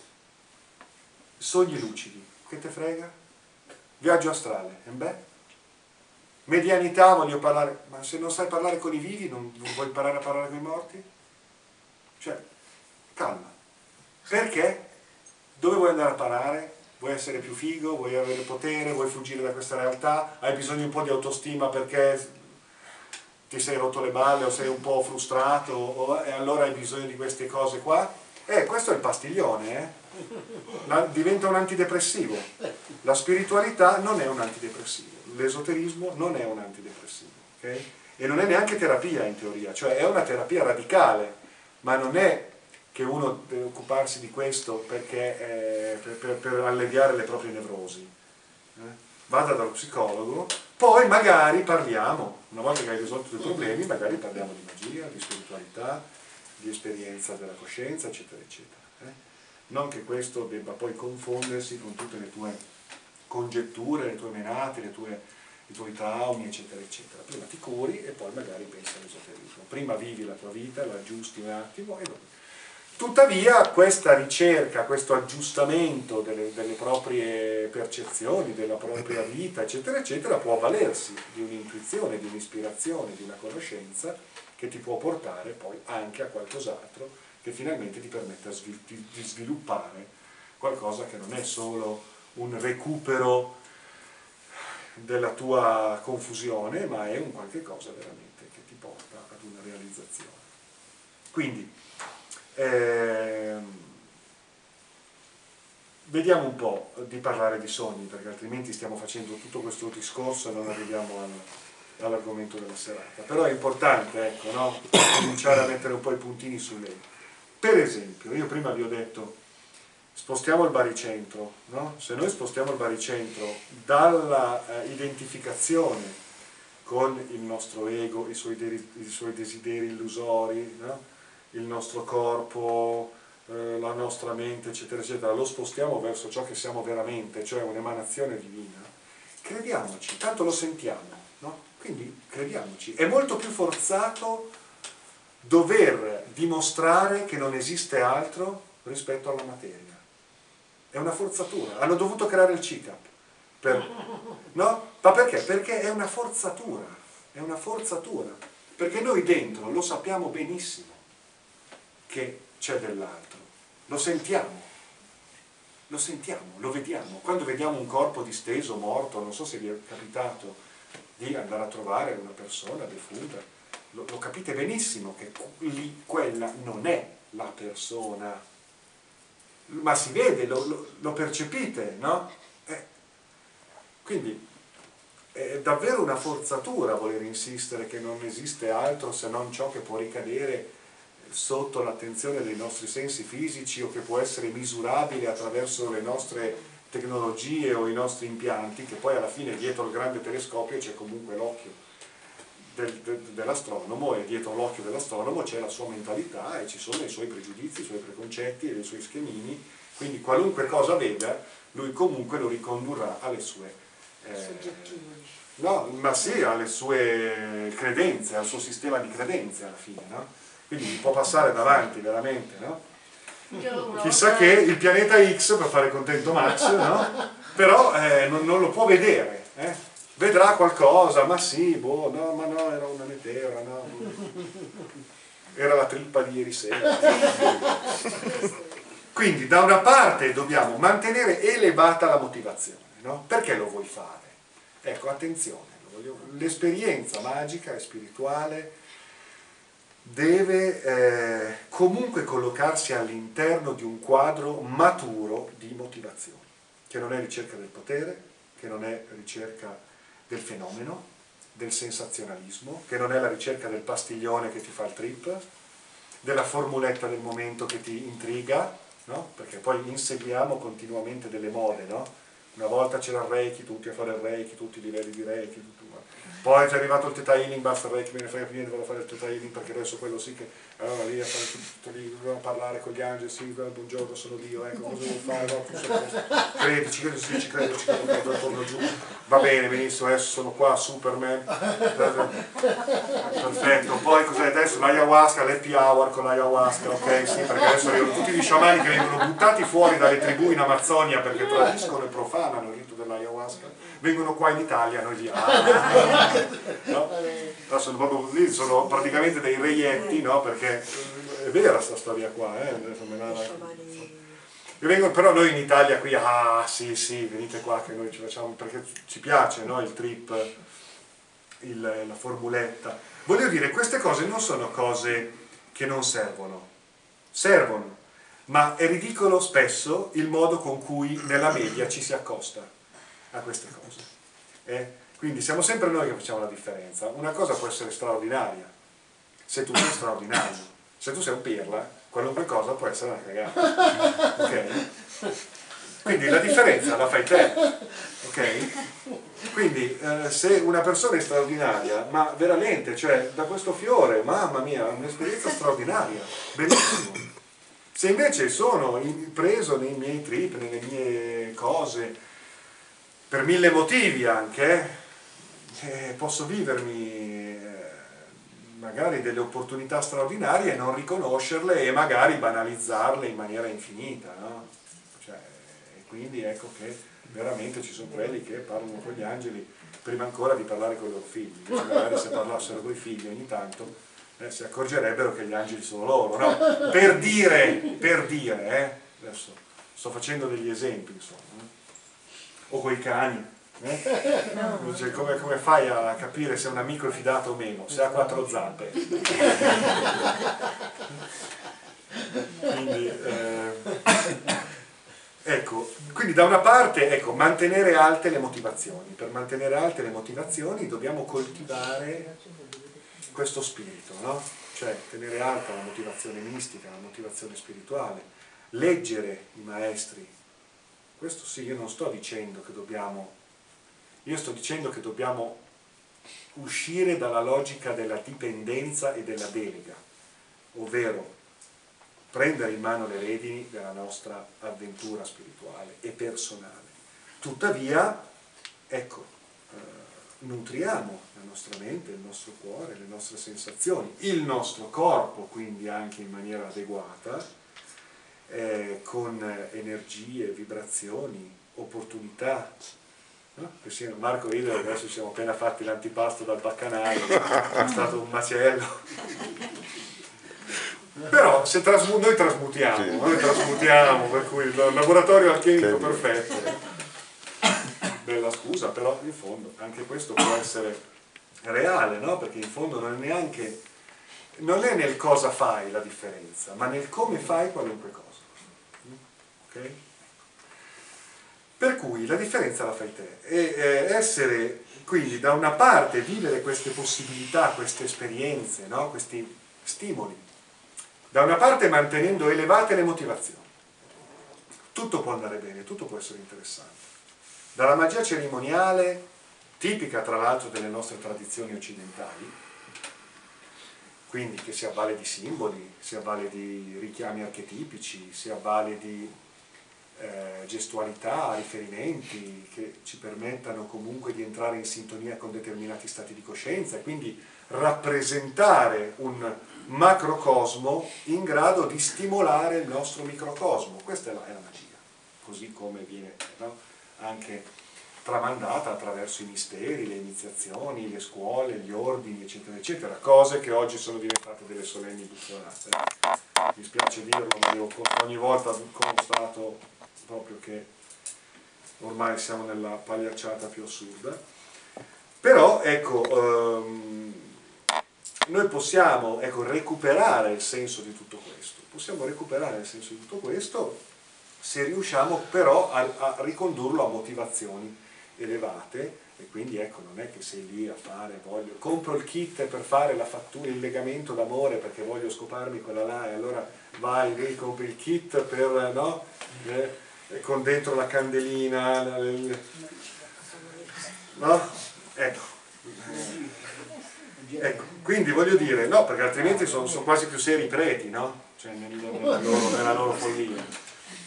S1: Sogni lucidi, che te frega? Viaggio astrale, medianità, voglio parlare, ma se non sai parlare con i vivi non vuoi imparare a parlare con i morti? Cioè, calma. Perché? Dove vuoi andare a parare? Vuoi essere più figo? Vuoi avere potere? Vuoi fuggire da questa realtà? Hai bisogno un po' di autostima perché ti sei rotto le balle o sei un po' frustrato e allora hai bisogno di queste cose qua? Questo è il pastiglione, diventa un antidepressivo. La spiritualità non è un antidepressivo, l'esoterismo non è un antidepressivo, okay? E non è neanche terapia in teoria, cioè è una terapia radicale, ma non è che uno deve occuparsi di questo perché, per alleviare le proprie nevrosi. Vada dallo psicologo, poi magari parliamo, una volta che hai risolto i tuoi problemi, magari parliamo di magia, di spiritualità, di esperienza della coscienza, eccetera, eccetera. Non che questo debba poi confondersi con tutte le tue congetture, le tue menate, i tuoi traumi, eccetera, eccetera. Prima ti curi e poi magari pensi all'esoterismo. Prima vivi la tua vita, la aggiusti un attimo e dopo. Tuttavia questa ricerca, questo aggiustamento delle proprie percezioni, della propria vita, eccetera, eccetera, può avvalersi di un'intuizione, di un'ispirazione, di una conoscenza che ti può portare poi anche a qualcos'altro che finalmente ti permetta di sviluppare qualcosa che non è solo un recupero della tua confusione, ma è un qualche cosa veramente che ti porta realizzazione. Quindi, vediamo un po' di parlare di sogni, perché altrimenti stiamo facendo tutto questo discorso e non arriviamo all'argomento della serata. Però è importante, ecco, no? Cominciare a mettere un po' i puntini su lei. Per esempio, io prima vi ho detto, spostiamo il baricentro, no? Se noi spostiamo il baricentro dalla identificazione con il nostro ego, i suoi desideri illusori, no? Il nostro corpo, la nostra mente, eccetera, eccetera, lo spostiamo verso ciò che siamo veramente, cioè un'emanazione divina, crediamoci, tanto lo sentiamo, no? Quindi crediamoci. È molto più forzato dover dimostrare che non esiste altro rispetto alla materia. È una forzatura. Hanno dovuto creare il CICAP. No? Ma perché? Perché è una forzatura. È una forzatura. Perché noi dentro lo sappiamo benissimo che c'è dell'altro. Lo sentiamo, lo vediamo. Quando vediamo un corpo disteso, morto, non so se vi è capitato di andare a trovare una persona defunta, lo capite benissimo che quella non è la persona, ma si vede, lo percepite, no? Quindi è davvero una forzatura voler insistere che non esiste altro se non ciò che può ricadere sotto l'attenzione dei nostri sensi fisici o che può essere misurabile attraverso le nostre tecnologie o i nostri impianti, che poi alla fine dietro il grande telescopio c'è comunque l'occhio dell'astronomo, e dietro l'occhio dell'astronomo c'è la sua mentalità e ci sono i suoi pregiudizi, i suoi preconcetti e i suoi schemini, quindi qualunque cosa veda lui comunque lo ricondurrà alle sue no, ma sì, alle sue credenze, al suo sistema di credenze alla fine, no? Quindi gli può passare davanti veramente, no? Chissà che il pianeta X per fare contento Max, no? Però non lo può vedere, vedrà qualcosa, ma sì, boh, no, ma no, era una meteora, no, era la trippa di ieri sera. Quindi da una parte dobbiamo mantenere elevata la motivazione, no? Perché lo vuoi fare? Ecco, attenzione, l'esperienza magica e spirituale deve comunque collocarsi all'interno di un quadro maturo di motivazione, che non è ricerca del potere, che non è ricerca del fenomeno, del sensazionalismo, che non è la ricerca del pastiglione che ti fa il trip, della formuletta del momento che ti intriga, no? Perché poi inseguiamo continuamente delle mode, no? Una volta c'era il Reiki, tutti a fare il Reiki, tutti i livelli di Reiki, poi è arrivato il Theta Healing, basta il Reiki, me ne frega più niente, vado a fare il Theta Healing perché adesso quello sì che allora lì a fare tutto lì, a parlare con gli angeli, sì, buongiorno, sono Dio, ecco, cosa devo fare, no, credici, sì, ci credo, torno giù, va bene, benissimo, adesso sono qua, Superman, perfetto, poi cos'è adesso? L'ayahuasca, l'happy hour con l'ayahuasca, ok, sì, perché adesso arrivano tutti gli sciamani che vengono buttati fuori dalle tribù in Amazzonia perché tradiscono e profanano il rito dell'ayahuasca, vengono qua in Italia, noi lì, no? Sono proprio lì, sono praticamente dei reietti, no? Perché è vera questa storia qua, però noi in Italia qui, sì, venite qua che noi ci facciamo, perché ci piace, no? Il trip, la formuletta. Voglio dire, queste cose non sono cose che non servono, ma è ridicolo spesso il modo con cui nella media ci si accosta a queste cose. Quindi siamo sempre noi che facciamo la differenza. Una cosa può essere straordinaria, se tu sei straordinario, se tu sei un pirla, qualunque cosa può essere una cagata, ok? Quindi la differenza la fai te, ok? Quindi se una persona è straordinaria, ma veramente, cioè da questo fiore, mamma mia, un'esperienza straordinaria, benissimo. Se invece sono preso nei miei trip, nelle mie cose, per mille motivi anche, posso vivermi magari delle opportunità straordinarie e non riconoscerle e magari banalizzarle in maniera infinita, no? Cioè, e quindi ecco che veramente ci sono quelli che parlano con gli angeli prima ancora di parlare con i loro figli, invece magari se parlassero con i figli ogni tanto si accorgerebbero che gli angeli sono loro, no? Per dire, adesso sto facendo degli esempi, insomma, o coi cani, Cioè, come fai a capire se un amico è fidato o meno? Se ha 4 zampe. Quindi, ecco, quindi da una parte, ecco, mantenere alte le motivazioni. Per mantenere alte le motivazioni dobbiamo coltivare questo spirito, no? Cioè tenere alta la motivazione mistica, la motivazione spirituale, leggere i maestri. Questo sì, io non sto dicendo che dobbiamo, io sto dicendo che dobbiamo uscire dalla logica della dipendenza e della delega, ovvero prendere in mano le redini della nostra avventura spirituale e personale. Tuttavia, ecco, nutriamo la nostra mente, il nostro cuore, le nostre sensazioni, il nostro corpo, quindi anche in maniera adeguata, con energie, vibrazioni, opportunità. No? Marco ride perché adesso ci siamo appena fatti l'antipasto dal baccanaio, è stato un macello. Però se noi trasmutiamo, per cui il laboratorio alchemico perfetto. Bella scusa, però in fondo anche questo può essere reale, no? Perché in fondo non è nel cosa fai la differenza, ma nel come fai qualunque cosa. Ok? Per cui la differenza la fai te. E essere, quindi, da una parte vivere queste possibilità, queste esperienze, no? Questi stimoli, da una parte mantenendo elevate le motivazioni. Tutto può andare bene, tutto può essere interessante. Dalla magia cerimoniale, tipica tra l'altro delle nostre tradizioni occidentali, quindi che si avvale di simboli, si avvale di richiami archetipici, si avvale di gestualità, riferimenti che ci permettano comunque di entrare in sintonia con determinati stati di coscienza e quindi rappresentare un macrocosmo in grado di stimolare il nostro microcosmo. Questa è la magia, così come viene, no? Anche tramandata attraverso i misteri, le iniziazioni, le scuole, gli ordini, eccetera, eccetera, cose che oggi sono diventate delle solenni buffonate. Mi spiace dirlo, ma ogni volta constato proprio che ormai siamo nella pagliacciata più assurda. Però, ecco, noi possiamo, ecco, recuperare il senso di tutto questo. Possiamo recuperare il senso di tutto questo se riusciamo però a ricondurlo a motivazioni elevate, e quindi ecco, non è che sei lì a fare, compro il kit per fare la fattura, il legamento d'amore perché voglio scoparmi quella là, e allora vai lì, compri il kit per, no? Con dentro la candelina, no? Ecco. Ecco, quindi voglio dire, no, perché altrimenti sono quasi più seri i preti, no? Cioè nella loro follia.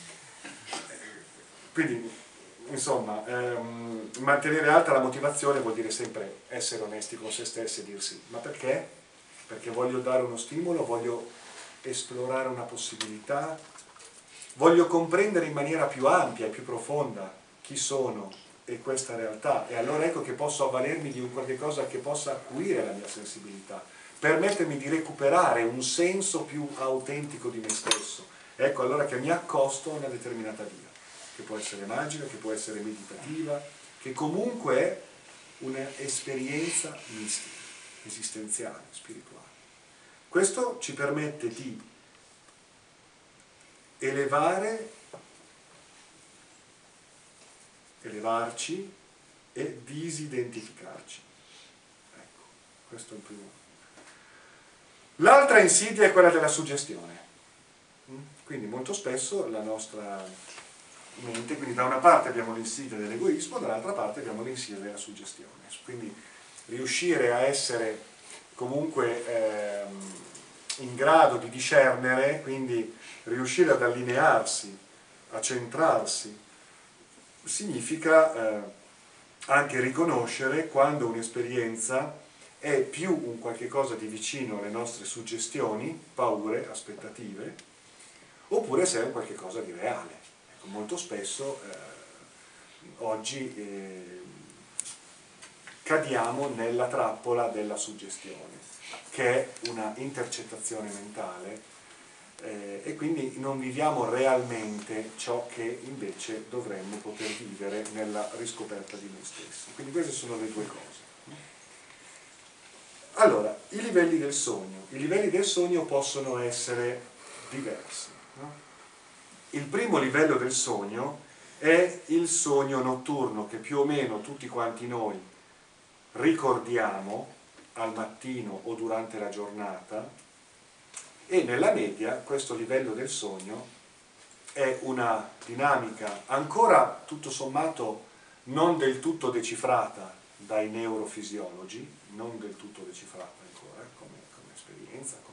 S1: Quindi, insomma, mantenere alta la motivazione vuol dire sempre essere onesti con se stessi e dirsi, ma perché? Perché voglio dare uno stimolo, voglio esplorare una possibilità, voglio comprendere in maniera più ampia e più profonda chi sono e questa realtà, e allora ecco che posso avvalermi di un qualche cosa che possa acuire la mia sensibilità, permettermi di recuperare un senso più autentico di me stesso. Ecco allora che mi accosto a una determinata via, che può essere magica, che può essere meditativa, che comunque è un'esperienza mistica, esistenziale, spirituale. Questo ci permette di elevarci e disidentificarci. Ecco, questo è il primo. L'altra insidia è quella della suggestione. Quindi molto spesso la nostra mente, quindi da una parte abbiamo l'insidia dell'egoismo, dall'altra parte abbiamo l'insidia della suggestione. Quindi riuscire a essere comunque in grado di discernere, quindi riuscire ad allinearsi, a centrarsi, significa anche riconoscere quando un'esperienza è più un qualche cosa di vicino alle nostre suggestioni, paure, aspettative, oppure se è un qualche cosa di reale. Ecco, molto spesso oggi cadiamo nella trappola della suggestione, che è una intercettazione mentale, e quindi non viviamo realmente ciò che invece dovremmo poter vivere nella riscoperta di noi stessi. Quindi queste sono le due cose. Allora, i livelli del sogno. I livelli del sogno possono essere diversi, no? Il primo livello del sogno è il sogno notturno, che più o meno tutti quanti noi ricordiamo al mattino o durante la giornata, e nella media questo livello del sogno è una dinamica ancora tutto sommato non del tutto decifrata dai neurofisiologi, non del tutto decifrata ancora come esperienza, come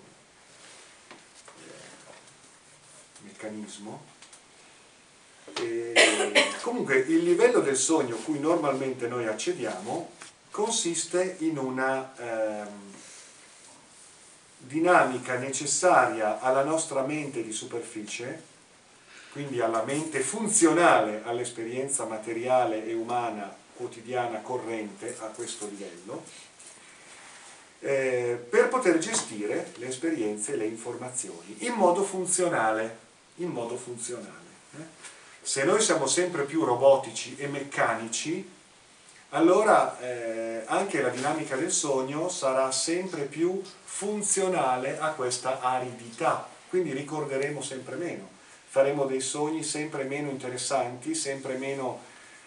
S1: meccanismo. E comunque il livello del sogno a cui normalmente noi accediamo consiste in una dinamica necessaria alla nostra mente di superficie, quindi alla mente funzionale all'esperienza materiale e umana quotidiana corrente a questo livello, per poter gestire le esperienze e le informazioni in modo funzionale. Se noi siamo sempre più robotici e meccanici, allora anche la dinamica del sogno sarà sempre più funzionale a questa aridità, quindi ricorderemo sempre meno, faremo dei sogni sempre meno interessanti, sempre meno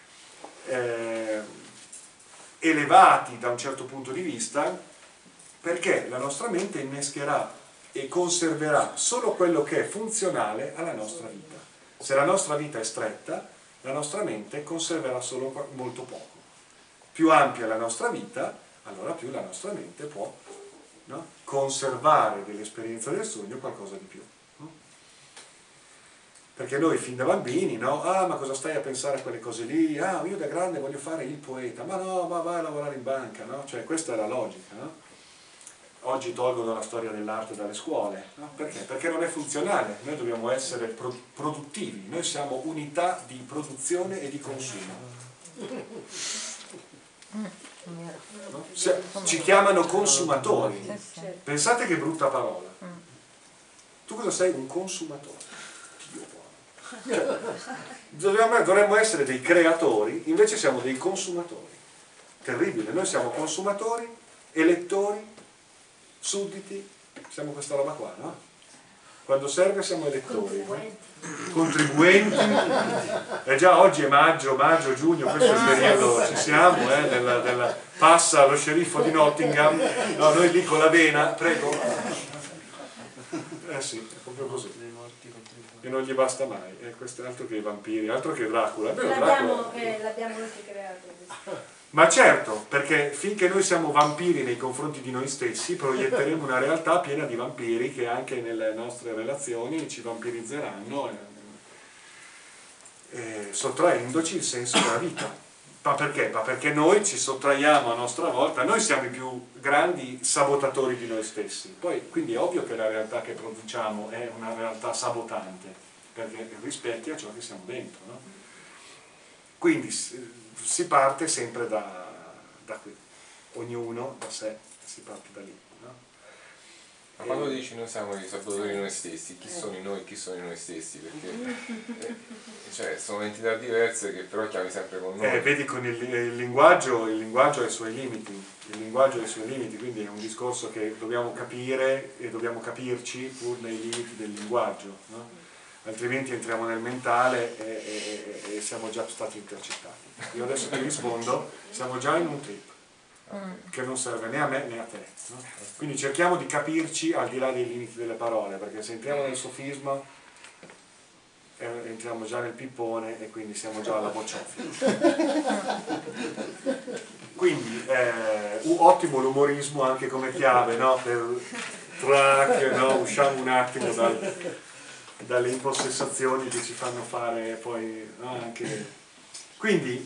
S1: elevati da un certo punto di vista, perché la nostra mente innescherà e conserverà solo quello che è funzionale alla nostra vita. Se la nostra vita è stretta, la nostra mente conserverà solo molto poco. Più ampia è la nostra vita, allora più la nostra mente può, no, conservare dell'esperienza del sogno qualcosa di più. No? Perché noi fin da bambini, no? Ah, ma cosa stai a pensare a quelle cose lì? Ah, io da grande voglio fare il poeta. Ma no, ma vai a lavorare in banca, no? Cioè, questa è la logica, no? Oggi tolgono la storia dell'arte dalle scuole, no? Perché? Perché non è funzionale, noi dobbiamo essere produttivi, noi siamo unità di produzione e di consumo. No? Ci chiamano consumatori, pensate che brutta parola. Tu cosa sei? Un consumatore. Cioè, dovremmo essere dei creatori, invece siamo dei consumatori. Terribile, noi siamo consumatori, elettori, sudditi, siamo questa roba qua, no? Quando serve siamo elettori, contribuenti. E già oggi è maggio, giugno, questo è il periodo, ci siamo, passa lo sceriffo di Nottingham, no, noi lì con la vena, prego. Sì, è proprio così. E non gli basta mai, questo è altro che i vampiri, altro che Dracula.
S3: L'abbiamo anche creato.
S1: Ma certo, perché finché noi siamo vampiri nei confronti di noi stessi, proietteremo una realtà piena di vampiri che anche nelle nostre relazioni ci vampirizzeranno, sottraendoci il senso della vita. Ma perché? Ma perché noi ci sottraiamo a nostra volta, noi siamo i più grandi sabotatori di noi stessi. Poi, quindi è ovvio che la realtà che produciamo è una realtà sabotante, perché rispecchia ciò che siamo dentro, no? Quindi si parte sempre da qui, ognuno da sé, si parte da lì, no?
S4: Ma quando dici noi siamo i sabotatori di noi stessi, chi sono i noi, chi sono i noi stessi? Perché cioè, sono entità diverse che però chiami sempre con noi.
S1: Vedi, con il linguaggio ha i suoi limiti, quindi è un discorso che dobbiamo capire e dobbiamo capirci pur nei limiti del linguaggio, no? Altrimenti entriamo nel mentale e siamo già stati intercettati. Io adesso ti rispondo, siamo già in un trip che non serve né a me né a te, no? Quindi cerchiamo di capirci al di là dei limiti delle parole, perché se entriamo nel sofisma entriamo già nel pippone e quindi siamo già alla bocciofila. Quindi ottimo l'umorismo anche come chiave, no? No? Usciamo un attimo dalle impossessazioni che ci fanno fare poi, no? Anche... Quindi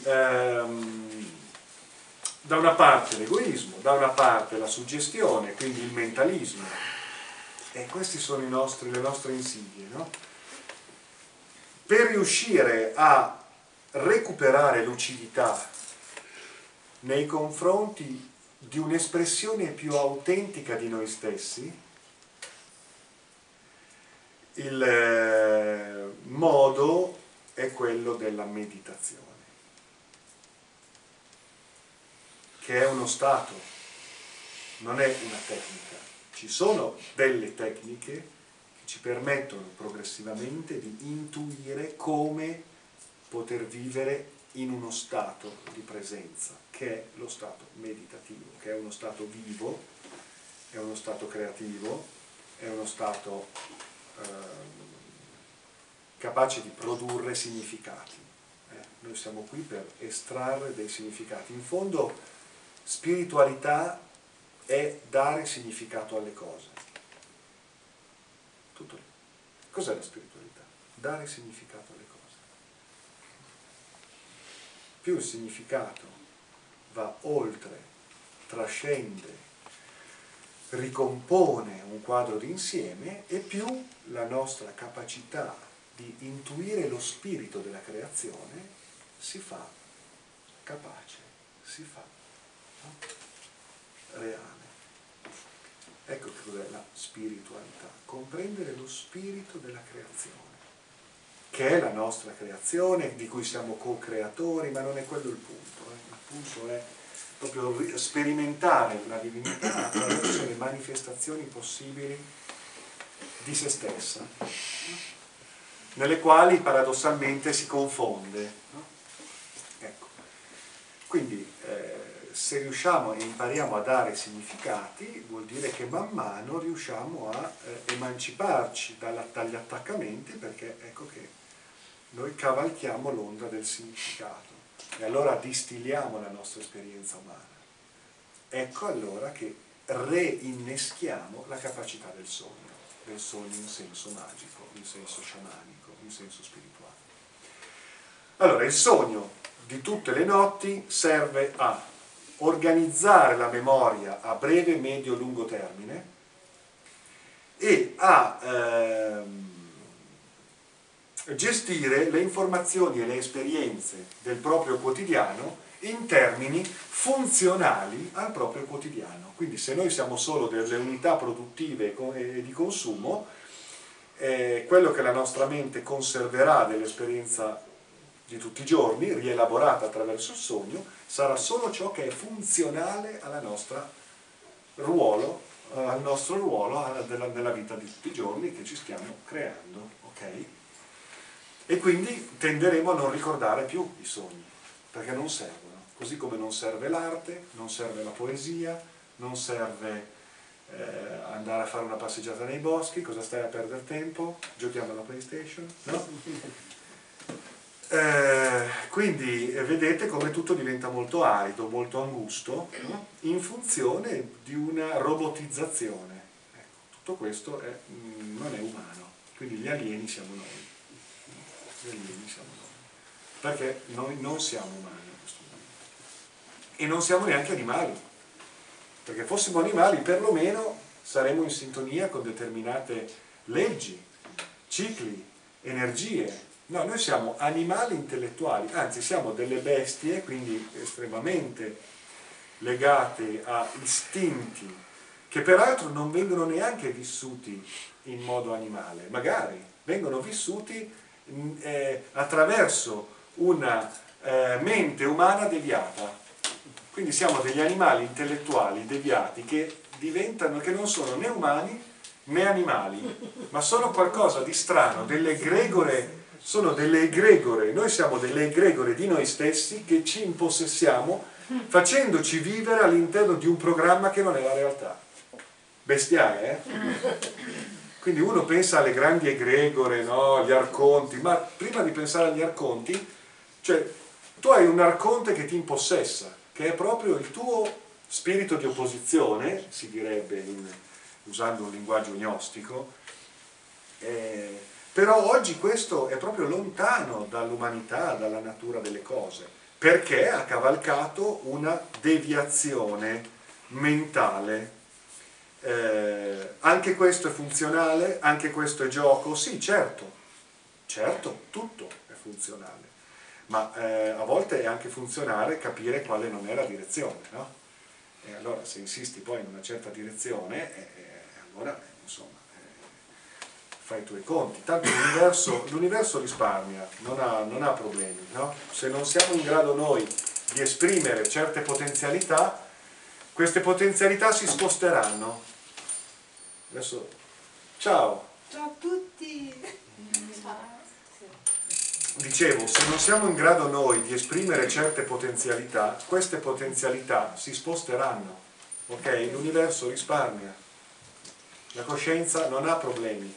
S1: da una parte l'egoismo, da una parte la suggestione, quindi il mentalismo, e queste sono le nostre insidie, no? Per riuscire a recuperare lucidità nei confronti di un'espressione più autentica di noi stessi, quello della meditazione, che è uno stato, non è una tecnica. Ci sono delle tecniche che ci permettono progressivamente di intuire come poter vivere in uno stato di presenza, che è lo stato meditativo, che è uno stato vivo, è uno stato creativo, è uno stato capace di produrre significati. Noi siamo qui per estrarre dei significati. In fondo, spiritualità è dare significato alle cose. Tutto lì. Cos'è la spiritualità? Dare significato alle cose. Più il significato va oltre, trascende, ricompone un quadro d'insieme, e più la nostra capacità di intuire lo spirito della creazione si fa capace, si fa reale. Ecco che cos'è la spiritualità: comprendere lo spirito della creazione, che è la nostra creazione, di cui siamo co-creatori, ma non è quello il punto. Il punto è proprio sperimentare la divinità attraverso le manifestazioni possibili di se stessa, nelle quali paradossalmente si confonde. Ecco. Quindi se riusciamo e impariamo a dare significati, vuol dire che man mano riusciamo a emanciparci dagli attaccamenti, perché ecco che noi cavalchiamo l'onda del significato e allora distilliamo la nostra esperienza umana. Ecco allora che reinneschiamo la capacità del sogno in senso magico, in senso sciamanico, in senso spirituale. Allora, il sogno di tutte le notti serve a organizzare la memoria a breve, medio, lungo termine e a gestire le informazioni e le esperienze del proprio quotidiano in termini funzionali al proprio quotidiano. Quindi se noi siamo solo delle unità produttive e di consumo, quello che la nostra mente conserverà dell'esperienza di tutti i giorni, rielaborata attraverso il sogno, sarà solo ciò che è funzionale al nostro ruolo nella vita di tutti i giorni che ci stiamo creando, ok? E quindi tenderemo a non ricordare più i sogni, perché non servono, così come non serve l'arte, non serve la poesia, non serve andare a fare una passeggiata nei boschi. Cosa stai a perdere tempo? Giochiamo alla PlayStation? No? Quindi vedete come tutto diventa molto arido, molto angusto, no? In funzione di una robotizzazione. Ecco, tutto questo non è umano, quindi gli alieni siamo noi. Gli alieni siamo noi, perché noi non siamo umani in questo momento e non siamo neanche animali, perché fossimo animali perlomeno saremmo in sintonia con determinate leggi, cicli, energie. No, noi siamo animali intellettuali, anzi siamo delle bestie, quindi estremamente legate a istinti che peraltro non vengono neanche vissuti in modo animale, magari vengono vissuti attraverso una mente umana deviata. Quindi siamo degli animali intellettuali deviati che non sono né umani né animali, ma sono qualcosa di strano, delle egregore. Sono delle egregore, noi siamo delle egregore di noi stessi che ci impossessiamo facendoci vivere all'interno di un programma che non è la realtà. Bestiale, Quindi uno pensa alle grandi egregore, no? Gli arconti, ma prima di pensare agli arconti, cioè tu hai un arconte che ti impossessa, che è proprio il tuo spirito di opposizione, si direbbe usando un linguaggio gnostico, però oggi questo è proprio lontano dall'umanità, dalla natura delle cose, perché ha cavalcato una deviazione mentale. Anche questo è funzionale, anche questo è gioco, sì, certo, tutto è funzionale, ma a volte è anche funzionale capire quale non è la direzione, no? E allora se insisti poi in una certa direzione, allora insomma fai i tuoi conti, tanto l'universo risparmia, non ha problemi, no? Se non siamo in grado noi di esprimere certe potenzialità, queste potenzialità si sposteranno. Adesso, ciao!
S5: Ciao a tutti!
S1: Dicevo, se non siamo in grado noi di esprimere certe potenzialità, queste potenzialità si sposteranno, ok? L'universo risparmia, la coscienza non ha problemi.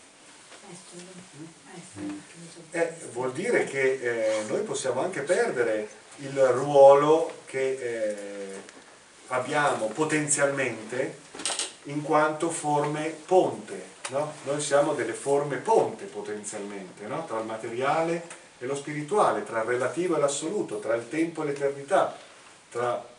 S1: Vuol dire che noi possiamo anche perdere il ruolo che abbiamo potenzialmente in quanto forme ponte, no? Noi siamo delle forme ponte potenzialmente, no? Tra il materiale e lo spirituale, tra il relativo e l'assoluto, tra il tempo e l'eternità, tra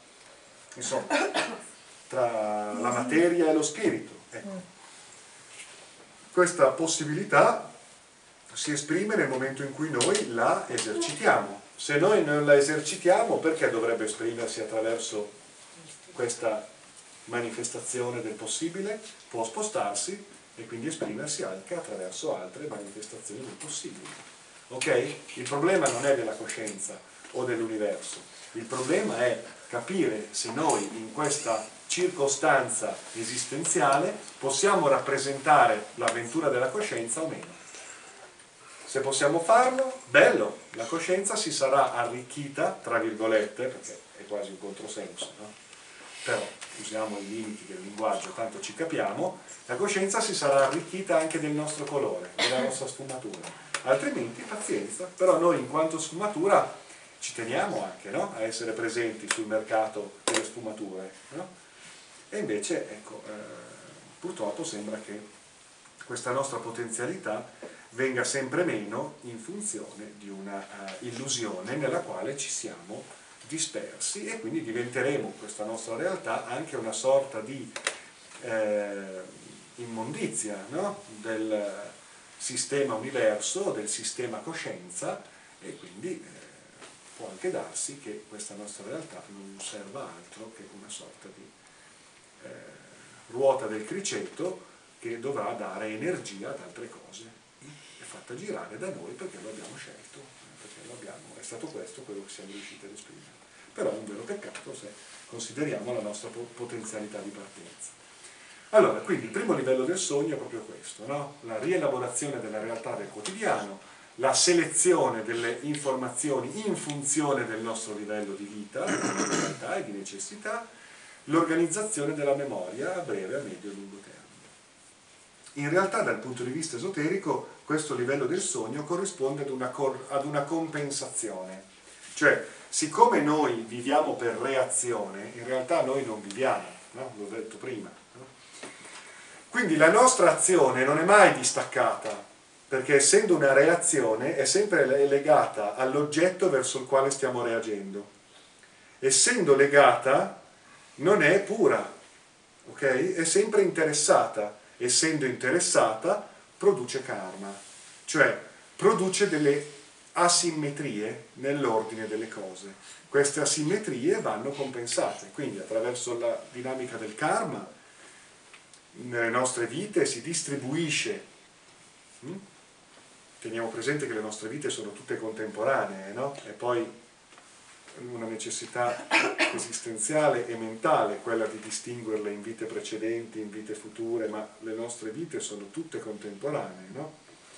S1: la materia e lo spirito. Ecco. Questa possibilità si esprime nel momento in cui noi la esercitiamo. Se noi non la esercitiamo, perché dovrebbe esprimersi attraverso questa manifestazione del possibile? Può spostarsi e quindi esprimersi anche attraverso altre manifestazioni del possibile. Ok? Il problema non è della coscienza o dell'universo, il problema è capire se noi in questa circostanza esistenziale possiamo rappresentare l'avventura della coscienza o meno. Se possiamo farlo, bello, la coscienza si sarà arricchita, tra virgolette, perché è quasi un controsenso, no? Però usiamo i limiti del linguaggio, tanto ci capiamo, la coscienza si sarà arricchita anche del nostro colore, della nostra sfumatura. Altrimenti, pazienza, però noi in quanto sfumatura ci teniamo anche, no? A essere presenti sul mercato delle sfumature, no? E invece, ecco, purtroppo sembra che questa nostra potenzialità venga sempre meno in funzione di una illusione nella quale ci siamo dispersi e quindi diventeremo questa nostra realtà anche una sorta di immondizia, no? Del sistema universo, del sistema coscienza, e quindi può anche darsi che questa nostra realtà non serva altro che una sorta di ruota del criceto che dovrà dare energia ad altre cose. È fatta girare da noi perché lo abbiamo scelto, perché è stato questo quello che siamo riusciti ad esprimere. Però è un vero peccato se consideriamo la nostra potenzialità di partenza. Allora, quindi il primo livello del sogno è proprio questo, no? La rielaborazione della realtà del quotidiano, la selezione delle informazioni in funzione del nostro livello di vita, di realtà e di necessità, l'organizzazione della memoria a breve, a medio e lungo termine. In realtà dal punto di vista esoterico questo livello del sogno corrisponde ad una compensazione, cioè siccome noi viviamo per reazione, in realtà noi non viviamo, no? L'ho detto prima, no? Quindi la nostra azione non è mai distaccata, perché essendo una reazione è sempre legata all'oggetto verso il quale stiamo reagendo. Essendo legata non è pura, ok? È sempre interessata. Essendo interessata produce karma, cioè produce delle asimmetrie nell'ordine delle cose. Queste asimmetrie vanno compensate, quindi attraverso la dinamica del karma nelle nostre vite si distribuisce. Teniamo presente che le nostre vite sono tutte contemporanee, no? E poi una necessità esistenziale e mentale, quella di distinguerle in vite precedenti, in vite future, ma le nostre vite sono tutte contemporanee, no?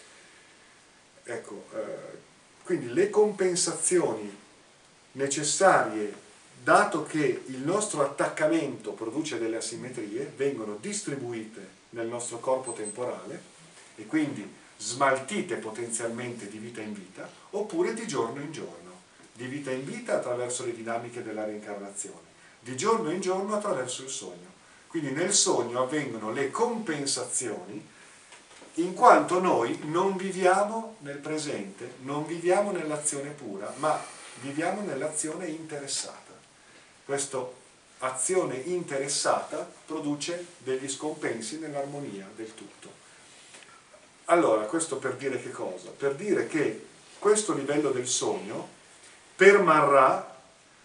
S1: Ecco, quindi le compensazioni necessarie, dato che il nostro attaccamento produce delle asimmetrie, vengono distribuite nel nostro corpo temporale e quindi smaltite potenzialmente di vita in vita, oppure di giorno in giorno. Di vita in vita attraverso le dinamiche della reincarnazione, di giorno in giorno attraverso il sogno. Quindi nel sogno avvengono le compensazioni in quanto noi non viviamo nel presente, non viviamo nell'azione pura, ma viviamo nell'azione interessata. Questa azione interessata produce degli scompensi nell'armonia del tutto. Allora, questo per dire che cosa? Per dire che questo livello del sogno permarrà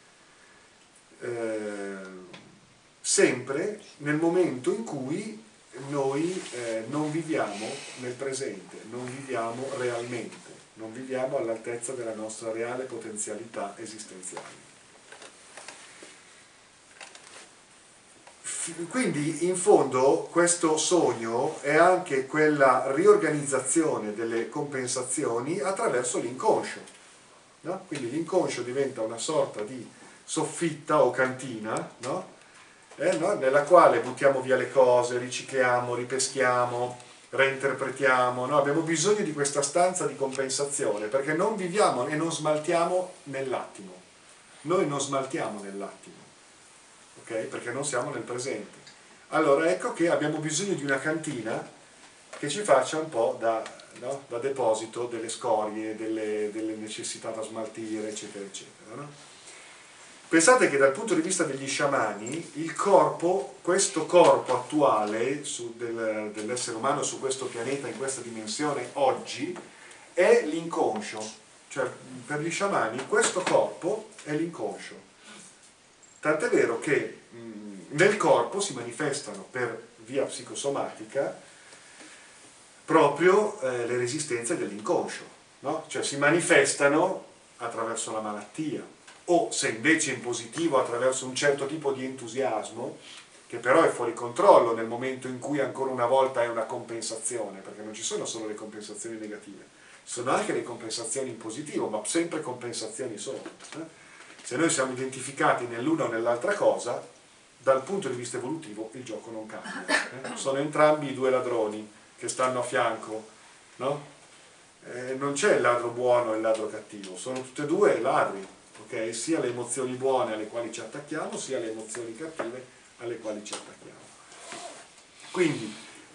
S1: sempre nel momento in cui noi non viviamo nel presente, non viviamo realmente, non viviamo all'altezza della nostra reale potenzialità esistenziale. Quindi in fondo questo sogno è anche quella riorganizzazione delle compensazioni attraverso l'inconscio, no? Quindi l'inconscio diventa una sorta di soffitta o cantina, no? No? Nella quale buttiamo via le cose, ricicliamo, ripeschiamo, reinterpretiamo, no? Abbiamo bisogno di questa stanza di compensazione perché non viviamo e non smaltiamo nell'attimo, noi non smaltiamo nell'attimo. Okay? Perché non siamo nel presente. Allora ecco che abbiamo bisogno di una cantina che ci faccia un po' da deposito delle scorie, delle necessità da smaltire, eccetera, eccetera. No? Pensate che dal punto di vista degli sciamani, il corpo, questo corpo attuale dell'essere umano su questo pianeta, in questa dimensione, oggi, è l'inconscio. Cioè, per gli sciamani, questo corpo è l'inconscio. Tant'è vero che nel corpo si manifestano per via psicosomatica proprio le resistenze dell'inconscio, no? Cioè si manifestano attraverso la malattia, o se invece in positivo attraverso un certo tipo di entusiasmo, che però è fuori controllo nel momento in cui ancora una volta è una compensazione, perché non ci sono solo le compensazioni negative, ci sono anche le compensazioni in positivo, ma sempre compensazioni sono. Se noi siamo identificati nell'una o nell'altra cosa, dal punto di vista evolutivo il gioco non cambia. Sono entrambi i due ladroni che stanno a fianco, no? Non c'è il ladro buono e il ladro cattivo, sono tutti e due ladri, okay? Sia le emozioni buone alle quali ci attacchiamo, sia le emozioni cattive alle quali ci attacchiamo. Quindi,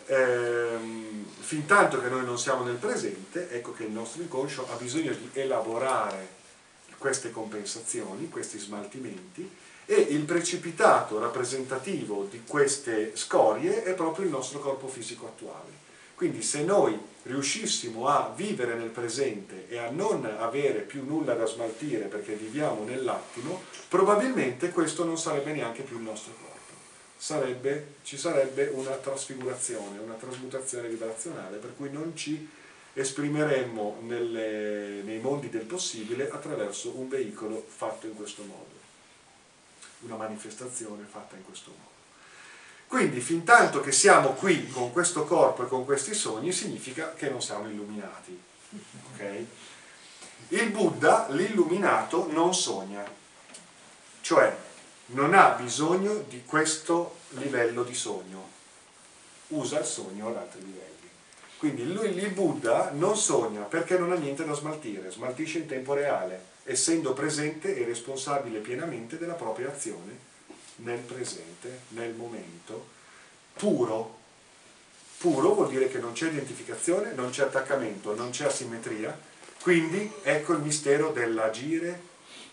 S1: fin tanto che noi non siamo nel presente, ecco che il nostro inconscio ha bisogno di elaborare queste compensazioni, questi smaltimenti, e il precipitato rappresentativo di queste scorie è proprio il nostro corpo fisico attuale. Quindi se noi riuscissimo a vivere nel presente e a non avere più nulla da smaltire perché viviamo nell'attimo, probabilmente questo non sarebbe neanche più il nostro corpo. Ci sarebbe una trasfigurazione, una trasmutazione vibrazionale, per cui non ci esprimeremmo nei mondi del possibile attraverso un veicolo fatto in questo modo, una manifestazione fatta in questo modo. Quindi fin tanto che siamo qui con questo corpo e con questi sogni significa che non siamo illuminati. Okay? Il Buddha, l'illuminato, non sogna, cioè non ha bisogno di questo livello di sogno, usa il sogno ad altri livelli. Quindi il Buddha non sogna perché non ha niente da smaltire, smaltisce in tempo reale, essendo presente e responsabile pienamente della propria azione nel presente, nel momento, puro. Puro vuol dire che non c'è identificazione, non c'è attaccamento, non c'è asimmetria, quindi ecco il mistero dell'agire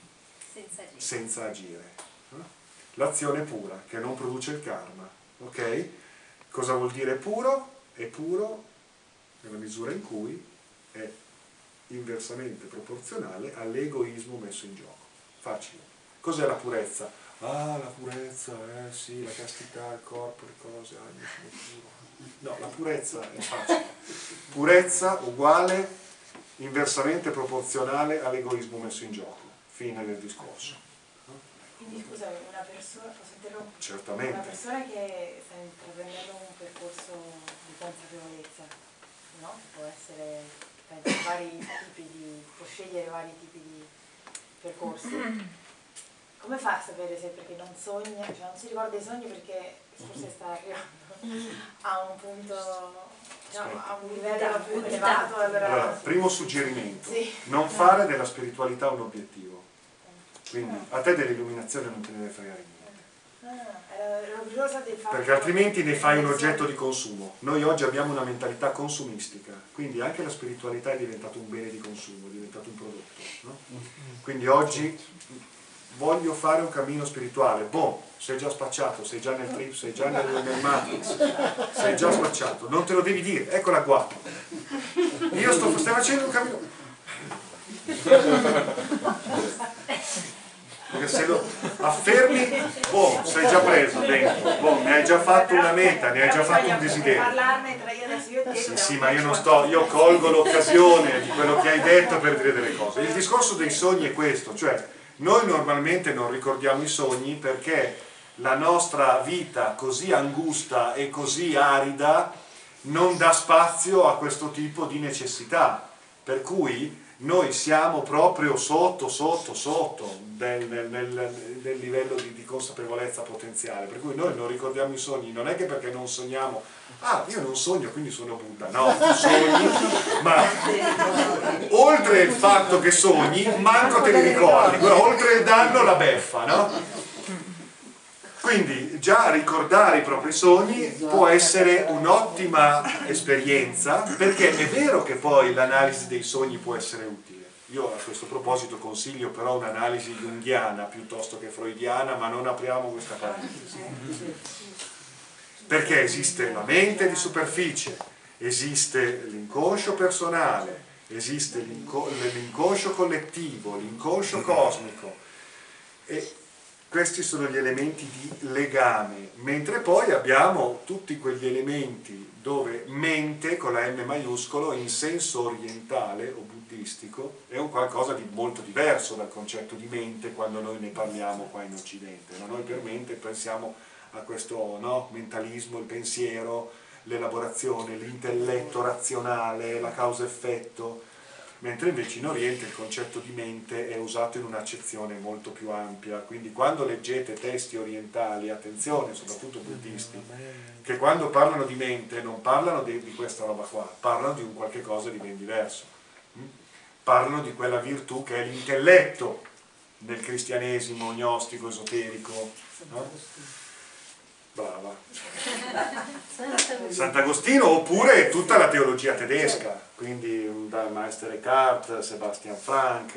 S1: senza agire. L'azione pura, che non produce il karma. Ok? Cosa vuol dire puro? È puro nella misura in cui è inversamente proporzionale all'egoismo messo in gioco. Facile. Cos'è la purezza? Ah, la purezza, sì, la castità, il corpo, le cose, io sono puro. No, la purezza è facile. Purezza uguale inversamente proporzionale all'egoismo messo in gioco. Fine del discorso.
S5: Quindi scusami, una persona, posso interrompere?
S1: Certamente.
S5: Una persona che sta intraprendendo un percorso di consapevolezza, no? Può essere, vari tipi di, può scegliere vari tipi di percorsi. Come fa a sapere se perché non sogna, cioè non si ricorda i sogni perché forse sta arrivando a un punto, diciamo, a un livello più elevato?
S1: Allora, primo suggerimento,
S5: sì.
S1: Non fare della spiritualità un obiettivo. Quindi a te dell'illuminazione non te ne deve fregare niente.
S5: Ero curiosa del fatto
S1: Perché altrimenti ne fai un oggetto di consumo. Noi oggi abbiamo una mentalità consumistica, quindi anche la spiritualità è diventata un bene di consumo, è diventato un prodotto. No? Quindi oggi voglio fare un cammino spirituale, boh, sei già spacciato, sei già nel trip, sei già nel Matrix, sei già spacciato, non te lo devi dire, eccola qua. Io stai facendo un cammino. perché se lo affermi, boh, sei già preso dentro, boh, ne hai già fatto una meta, ne hai già fatto un desiderio.
S5: Parlarne tra io adesso io e te.
S1: Sì, ma io non sto, io colgo l'occasione di quello che hai detto per dire delle cose. Il discorso dei sogni è questo, cioè noi normalmente non ricordiamo i sogni perché la nostra vita così angusta e così arida non dà spazio a questo tipo di necessità, per cui noi siamo proprio sotto del livello di consapevolezza potenziale, per cui noi non ricordiamo i sogni, non è che perché non sogniamo, ah, io non sogno quindi sono Buddha, no, tu sogni, ma oltre il fatto che sogni, manco te li ricordi, oltre il danno la beffa, no? Quindi già ricordare i propri sogni può essere un'ottima esperienza, perché è vero che poi l'analisi dei sogni può essere utile. Io a questo proposito consiglio però un'analisi junghiana piuttosto che freudiana, ma non apriamo questa parentesi. Perché esiste la mente di superficie, esiste l'inconscio personale, esiste l'inconscio collettivo, l'inconscio cosmico, e questi sono gli elementi di legame, mentre poi abbiamo tutti quegli elementi dove mente, con la M maiuscolo, in senso orientale o buddistico, è un qualcosa di molto diverso dal concetto di mente quando noi ne parliamo qua in Occidente. Noi per mente pensiamo a questo, no, mentalismo, il pensiero, l'elaborazione, l'intelletto razionale, la causa-effetto, mentre invece in Oriente il concetto di mente è usato in un'accezione molto più ampia. Quindi quando leggete testi orientali, attenzione, soprattutto buddisti, che quando parlano di mente non parlano di questa roba qua, parlano di un qualche cosa di ben diverso. Parlano di quella virtù che è l'intelletto nel cristianesimo gnostico, esoterico, no? Brava. Sant'Agostino, oppure tutta la teologia tedesca, quindi da Meister Eckhart, Sebastian Frank,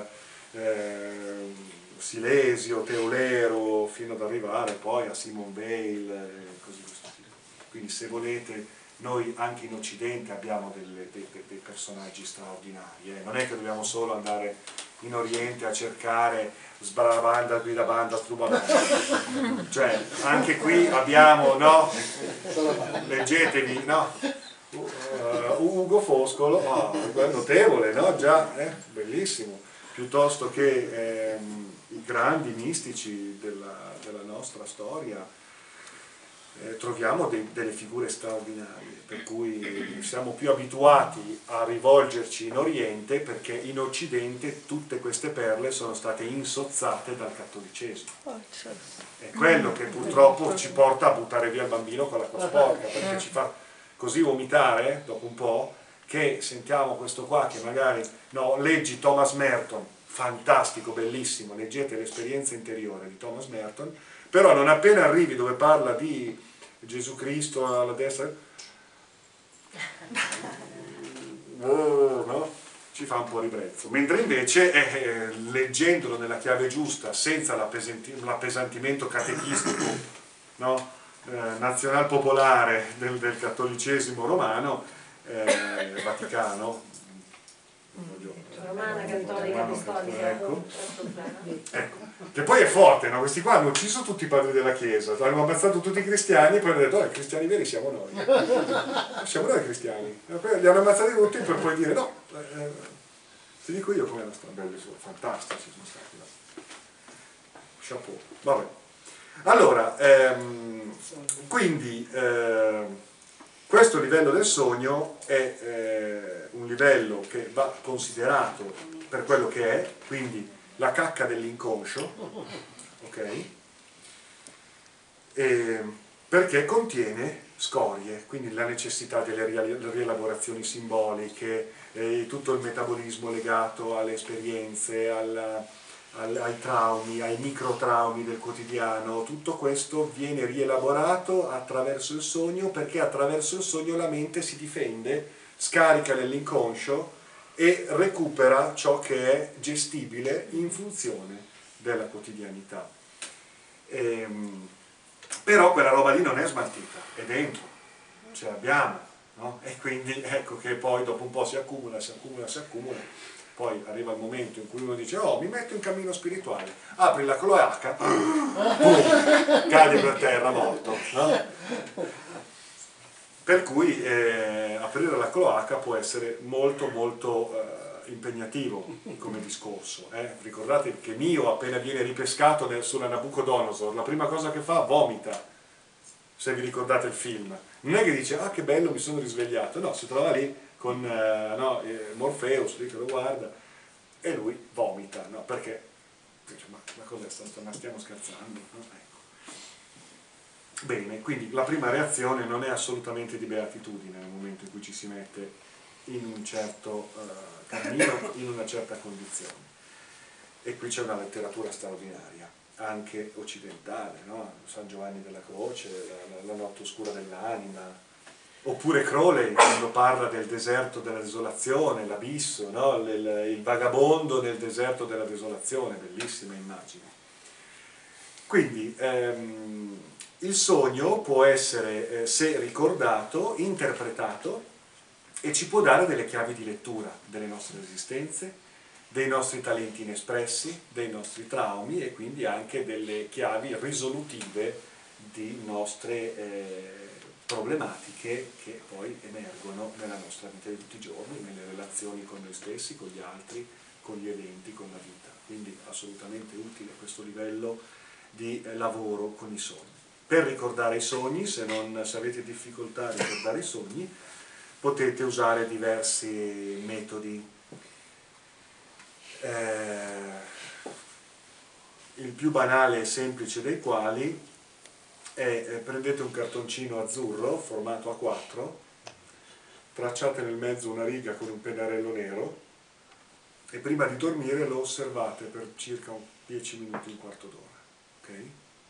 S1: Silesio, Teolero, fino ad arrivare poi a Simone Weil, così questo tipo. Quindi se volete, noi anche in Occidente abbiamo dei personaggi straordinari, non è che dobbiamo solo andare in Oriente a cercare sbarabanda, guidabanda, strubabanda, cioè anche qui abbiamo, no? Leggetevi, no? Ugo Foscolo, è notevole, no? Già, bellissimo, piuttosto che i grandi mistici della nostra storia. Troviamo delle figure straordinarie, per cui siamo più abituati a rivolgerci in Oriente perché in Occidente tutte queste perle sono state insozzate dal cattolicesimo. È quello che purtroppo ci porta a buttare via il bambino con l'acqua sporca, perché ci fa così vomitare dopo un po' che sentiamo questo qua che magari, no, leggi Thomas Merton, fantastico, bellissimo, leggete l'esperienza interiore di Thomas Merton, però non appena arrivi dove parla di Gesù Cristo alla destra, no? Ci fa un po' ribrezzo, mentre invece leggendolo nella chiave giusta, senza l'appesantimento catechistico, no? Nazional-popolare del cattolicesimo romano, Vaticano,
S6: romana, cattolica, apostolica,
S1: ecco, che poi è forte, no? Questi qua hanno ucciso tutti i padri della Chiesa, hanno ammazzato tutti i cristiani e poi hanno detto, i cristiani veri siamo noi, siamo noi cristiani, e poi li hanno ammazzati tutti per poi dire no, ti dico io com'è la storia, belli, fantastici sono stati, no? Chapeau, vabbè. Allora, quindi questo livello del sogno è un livello che va considerato per quello che è, quindi la cacca dell'inconscio, ok? Perché contiene scorie, quindi la necessità delle rielaborazioni simboliche, tutto il metabolismo legato alle esperienze, ai traumi, ai microtraumi del quotidiano, tutto questo viene rielaborato attraverso il sogno, perché attraverso il sogno la mente si difende, scarica nell'inconscio e recupera ciò che è gestibile in funzione della quotidianità. Però quella roba lì non è smaltita, è dentro, ce l'abbiamo, no? E quindi ecco che poi dopo un po' si accumula, Poi arriva il momento in cui uno dice oh, mi metto in cammino spirituale, apri la cloaca, boom, cadi per terra morto, no? Per cui aprire la cloaca può essere molto molto impegnativo come discorso. Ricordate che Mio, appena viene ripescato sulla Nabucodonosor, la prima cosa che fa, vomita, se vi ricordate il film. Non è che dice ah che bello, mi sono risvegliato, no, si trova lì con Morpheus lì che lo guarda e lui vomita, no? Perché dice ma cos'è, ma stiamo scherzando, no? Ecco. Bene, quindi la prima reazione non è assolutamente di beatitudine nel momento in cui ci si mette in un certo cammino, in una certa condizione. E qui c'è una letteratura straordinaria, anche occidentale, no? San Giovanni della Croce, la notte oscura dell'anima, oppure Crowley quando parla del deserto della desolazione, l'abisso, no? Il vagabondo nel deserto della desolazione, bellissime immagini. Quindi il sogno può essere, se ricordato, interpretato e ci può dare delle chiavi di lettura delle nostre esistenze, dei nostri talenti inespressi, dei nostri traumi e quindi anche delle chiavi risolutive di nostre problematiche che poi emergono nella nostra vita di tutti i giorni, nelle relazioni con noi stessi, con gli altri, con gli eventi, con la vita. Quindi assolutamente utile questo livello di lavoro con i sogni. Per ricordare i sogni, se avete difficoltà a ricordare i sogni, potete usare diversi metodi. Il più banale e semplice dei quali è prendete un cartoncino azzurro formato a 4, tracciate nel mezzo una riga con un pennarello nero e prima di dormire lo osservate per circa 10 minuti, un quarto d'ora, ok?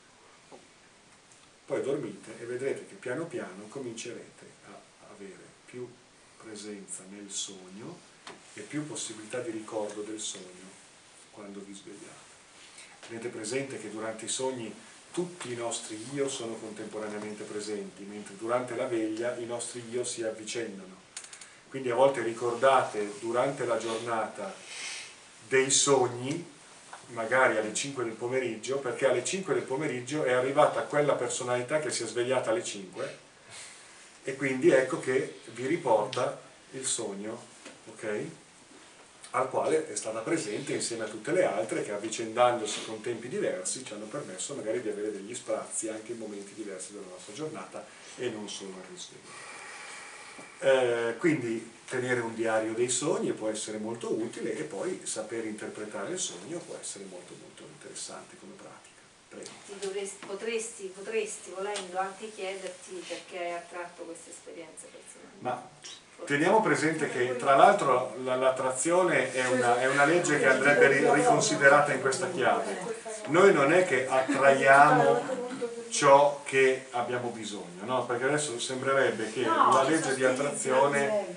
S1: Poi dormite e vedrete che piano piano comincerete a avere più presenza nel sogno e più possibilità di ricordo del sogno quando vi svegliate. Tenete presente che durante i sogni tutti i nostri io sono contemporaneamente presenti, mentre durante la veglia i nostri io si avvicendano. Quindi a volte ricordate durante la giornata dei sogni, magari alle 5 del pomeriggio, perché alle 5 del pomeriggio è arrivata quella personalità che si è svegliata alle 5 e quindi ecco che vi riporta il sogno, ok? Al quale è stata presente insieme a tutte le altre che avvicendandosi con tempi diversi ci hanno permesso magari di avere degli sprazzi anche in momenti diversi della nostra giornata e non solo al risveglio. Quindi tenere un diario dei sogni può essere molto utile e poi saper interpretare il sogno può essere molto molto interessante come pratica. Prego.
S6: Potresti volendo anche chiederti perché hai attratto questa esperienza personale.
S1: Ma teniamo presente che tra l'altro l'attrazione è una legge che andrebbe riconsiderata in questa chiave. Noi non è che attraiamo ciò che abbiamo bisogno, no? Perché adesso sembrerebbe che la legge di attrazione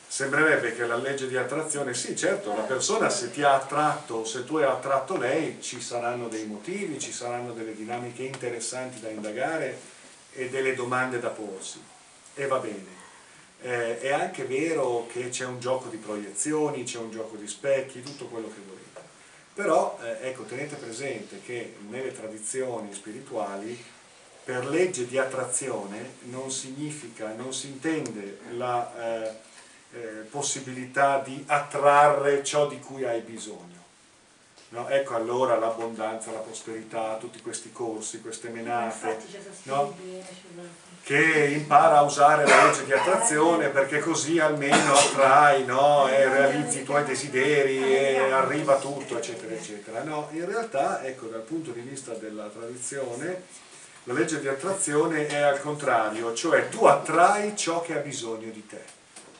S1: sì, certo, la persona se ti ha attratto, se tu hai attratto lei, ci saranno dei motivi, ci saranno delle dinamiche interessanti da indagare e delle domande da porsi, e va bene. È anche vero che c'è un gioco di proiezioni, c'è un gioco di specchi, tutto quello che volete. Però, ecco, tenete presente che nelle tradizioni spirituali, per legge di attrazione non si intende la possibilità di attrarre ciò di cui hai bisogno. No? Ecco allora l'abbondanza, la prosperità, tutti questi corsi, queste menate, no? Che impara a usare la legge di attrazione perché così almeno attrai, no? E realizzi i tuoi desideri e arriva tutto, eccetera, eccetera. No, in realtà, ecco, dal punto di vista della tradizione, la legge di attrazione è al contrario, cioè tu attrai ciò che ha bisogno di te.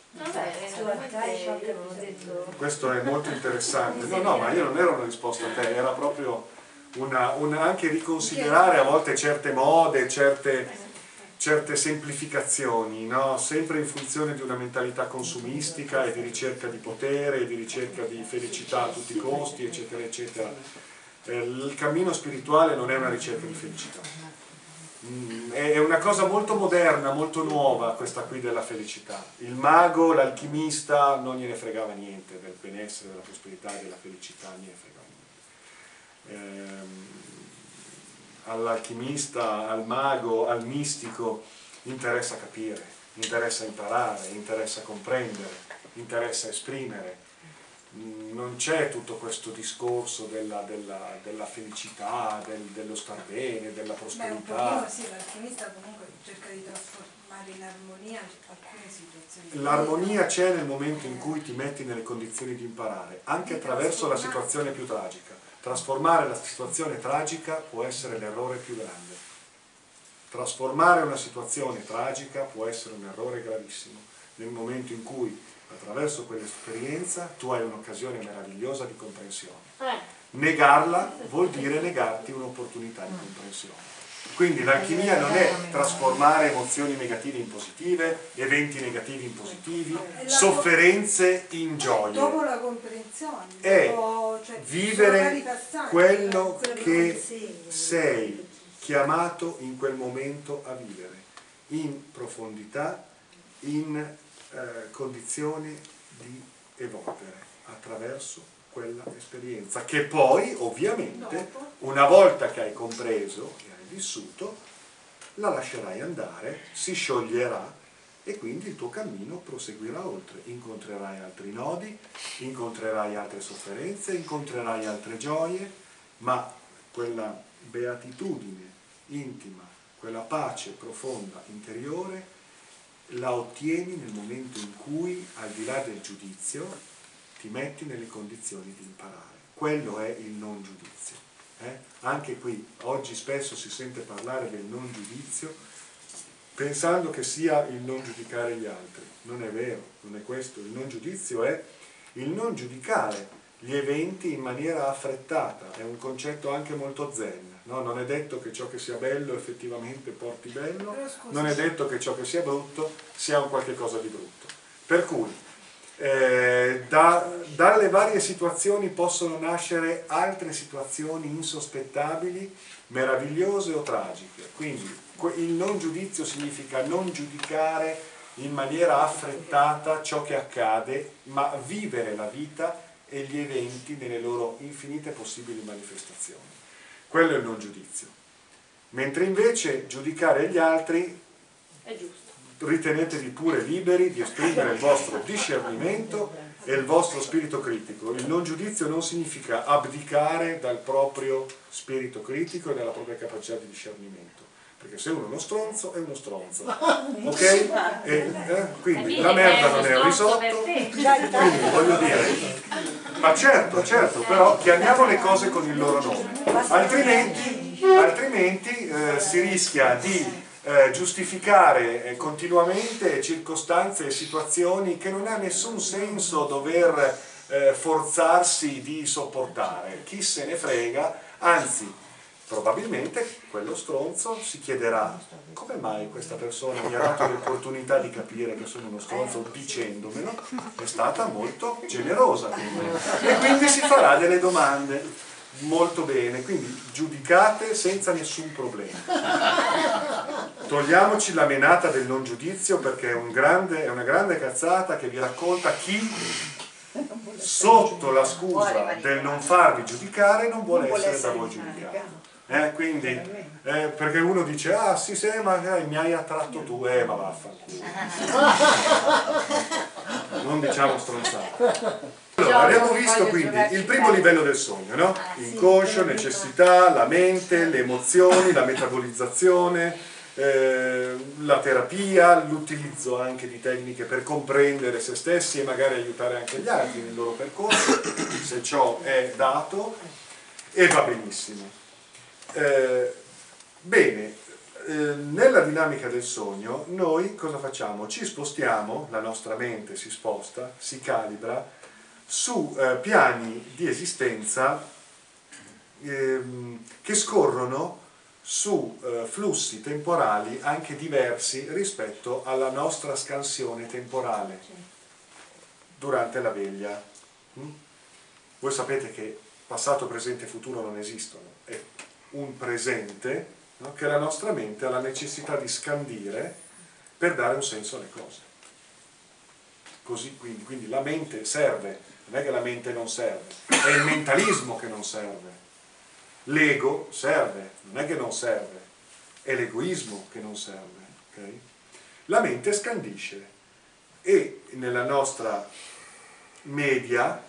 S1: Questo è molto interessante. No, ma io non era una risposta a te, era proprio anche riconsiderare a volte certe mode, certe semplificazioni, no? Sempre in funzione di una mentalità consumistica e di ricerca di potere, di ricerca di felicità a tutti i costi, eccetera, eccetera. Il cammino spirituale non è una ricerca di felicità, È una cosa molto moderna, molto nuova questa qui della felicità. Il mago, l'alchimista non gliene fregava niente del benessere, della prosperità e della felicità, non gliene fregava niente. All'alchimista, al mago, al mistico interessa capire, interessa imparare, interessa comprendere, interessa esprimere. Non c'è tutto questo discorso della felicità, dello star bene, della prosperità.
S7: Beh, un pochino sì, l'alchimista comunque cerca di trasformare in armonia alcune situazioni.
S1: L'armonia c'è nel momento in cui ti metti nelle condizioni di imparare, anche attraverso la situazione più tragica. Trasformare la situazione tragica può essere l'errore più grande. Trasformare una situazione tragica può essere un errore gravissimo, nel momento in cui attraverso quell'esperienza tu hai un'occasione meravigliosa di comprensione. Negarla vuol dire negarti un'opportunità di comprensione. Quindi l'alchimia non è trasformare emozioni negative in positive, eventi negativi in positivi, sofferenze in gioie.
S7: Dopo la comprensione,
S1: È
S7: cioè,
S1: vivere quello che sei chiamato in quel momento a vivere, in profondità, in condizioni di evolvere attraverso quella esperienza, che poi ovviamente una volta che hai compreso e hai vissuto la lascerai andare, si scioglierà e quindi il tuo cammino proseguirà oltre, incontrerai altri nodi, incontrerai altre sofferenze, incontrerai altre gioie, ma quella beatitudine intima, quella pace profonda interiore la ottieni nel momento in cui, al di là del giudizio, ti metti nelle condizioni di imparare. Quello è il non giudizio. Anche qui, oggi spesso si sente parlare del non giudizio pensando che sia il non giudicare gli altri. Non è vero, non è questo. Il non giudizio è il non giudicare gli eventi in maniera affrettata. È un concetto anche molto zen. No, non è detto che ciò che sia bello effettivamente porti bello, non è detto che ciò che sia brutto sia un qualche cosa di brutto. Per cui dalle varie situazioni possono nascere altre situazioni insospettabili, meravigliose o tragiche. Quindi il non giudizio significa non giudicare in maniera affrettata ciò che accade, ma vivere la vita e gli eventi nelle loro infinite possibili manifestazioni. Quello è il non giudizio. Mentre invece giudicare gli altri
S6: È giusto.
S1: ritenetevi pure liberi di esprimere il vostro discernimento e il vostro spirito critico. Il non giudizio non significa abdicare dal proprio spirito critico e dalla propria capacità di discernimento. Perché se uno è uno stronzo, è uno stronzo. Ok? Quindi la merda non è un risotto. Quindi voglio dire, ma certo, però chiamiamo le cose con il loro nome. Altrimenti si rischia di giustificare continuamente circostanze e situazioni che non ha nessun senso dover forzarsi di sopportare. Chi se ne frega, anzi probabilmente quello stronzo si chiederà come mai questa persona mi ha dato l'opportunità di capire che sono uno stronzo dicendomelo, è stata molto generosa con me e quindi si farà delle domande. Molto bene, quindi giudicate senza nessun problema. Togliamoci la menata del non giudizio perché è una grande cazzata che vi racconta chi sotto la scusa del non farvi giudicare non vuole essere da voi giudicato. Quindi perché uno dice ah sì ma mi hai attratto tu, ma vaffanculo. Non diciamo stronzate. Allora, abbiamo visto quindi il primo livello del sogno, no? Inconscio, necessità, la mente, le emozioni, la metabolizzazione, la terapia, l'utilizzo anche di tecniche per comprendere se stessi e magari aiutare anche gli altri nel loro percorso, se ciò è dato, e va benissimo. Bene, nella dinamica del sogno noi cosa facciamo? Ci spostiamo, la nostra mente si sposta, si calibra su piani di esistenza che scorrono su flussi temporali anche diversi rispetto alla nostra scansione temporale durante la veglia. Voi sapete che passato, presente e futuro non esistono, è un presente no? Che la nostra mente ha la necessità di scandire per dare un senso alle cose. Così, quindi la mente serve, non è che la mente non serve, è il mentalismo che non serve. L'ego serve, non è che non serve, è l'egoismo che non serve. Okay? La mente scandisce e nella nostra media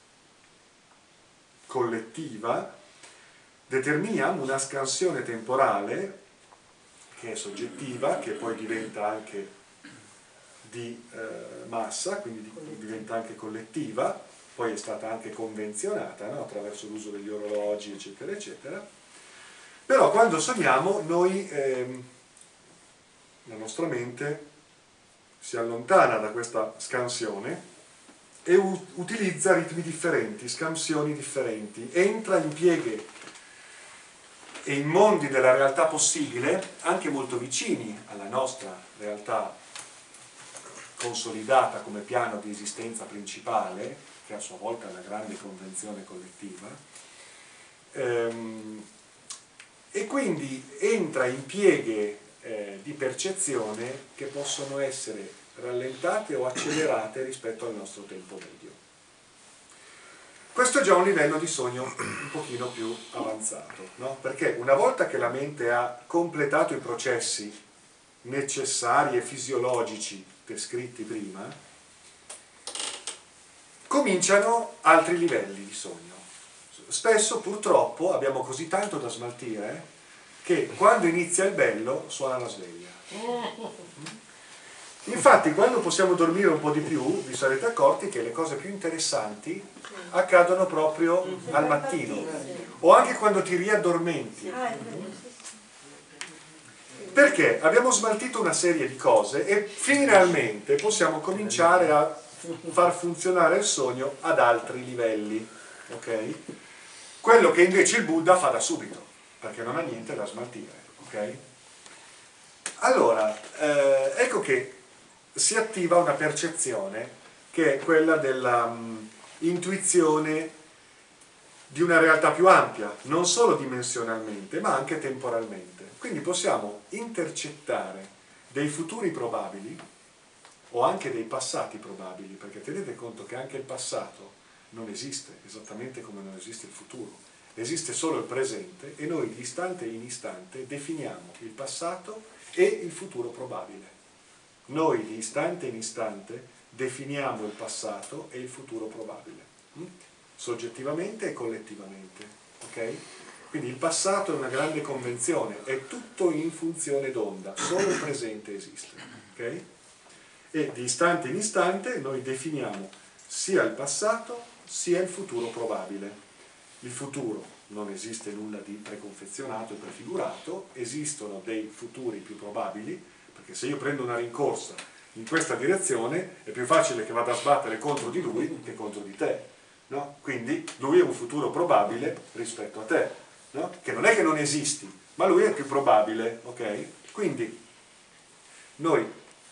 S1: collettiva determiniamo una scansione temporale che è soggettiva, che poi diventa anche di massa, quindi diventa anche collettiva, poi è stata anche convenzionata, no? Attraverso l'uso degli orologi, eccetera, eccetera. Però quando sogniamo noi, la nostra mente si allontana da questa scansione e utilizza ritmi differenti, scansioni differenti, entra in pieghe e in mondi della realtà possibile anche molto vicini alla nostra realtà consolidata come piano di esistenza principale, che a sua volta è una grande convenzione collettiva, e quindi entra in pieghe di percezione che possono essere rallentate o accelerate rispetto al nostro tempo medio. Questo è già un livello di sogno un pochino più avanzato, no? Perché una volta che la mente ha completato i processi necessari e fisiologici descritti prima, cominciano altri livelli di sogno. Spesso purtroppo abbiamo così tanto da smaltire che quando inizia il bello suona la sveglia. Infatti quando possiamo dormire un po' di più vi sarete accorti che le cose più interessanti accadono proprio al mattino o anche quando ti riaddormenti. Perché abbiamo smaltito una serie di cose e finalmente possiamo cominciare a far funzionare il sogno ad altri livelli, ok? Quello che invece il Buddha fa da subito, perché non ha niente da smaltire, ok? Allora, ecco che si attiva una percezione che è quella della intuizione di una realtà più ampia, non solo dimensionalmente, ma anche temporalmente. Quindi possiamo intercettare dei futuri probabili o anche dei passati probabili, perché tenete conto che anche il passato non esiste, esattamente come non esiste il futuro. Esiste solo il presente e noi di istante in istante definiamo il passato e il futuro probabile. Noi di istante in istante definiamo il passato e il futuro probabile, soggettivamente e collettivamente, ok? Quindi il passato è una grande convenzione, è tutto in funzione d'onda, solo il presente esiste, ok? E di istante in istante noi definiamo sia il passato sia il futuro probabile. Il futuro non esiste nulla di preconfezionato e prefigurato, esistono dei futuri più probabili, perché se io prendo una rincorsa in questa direzione è più facile che vada a sbattere contro di lui che contro di te, no? Quindi lui è un futuro probabile rispetto a te, no? Che non è che non esisti, ma lui è più probabile, ok? Quindi noi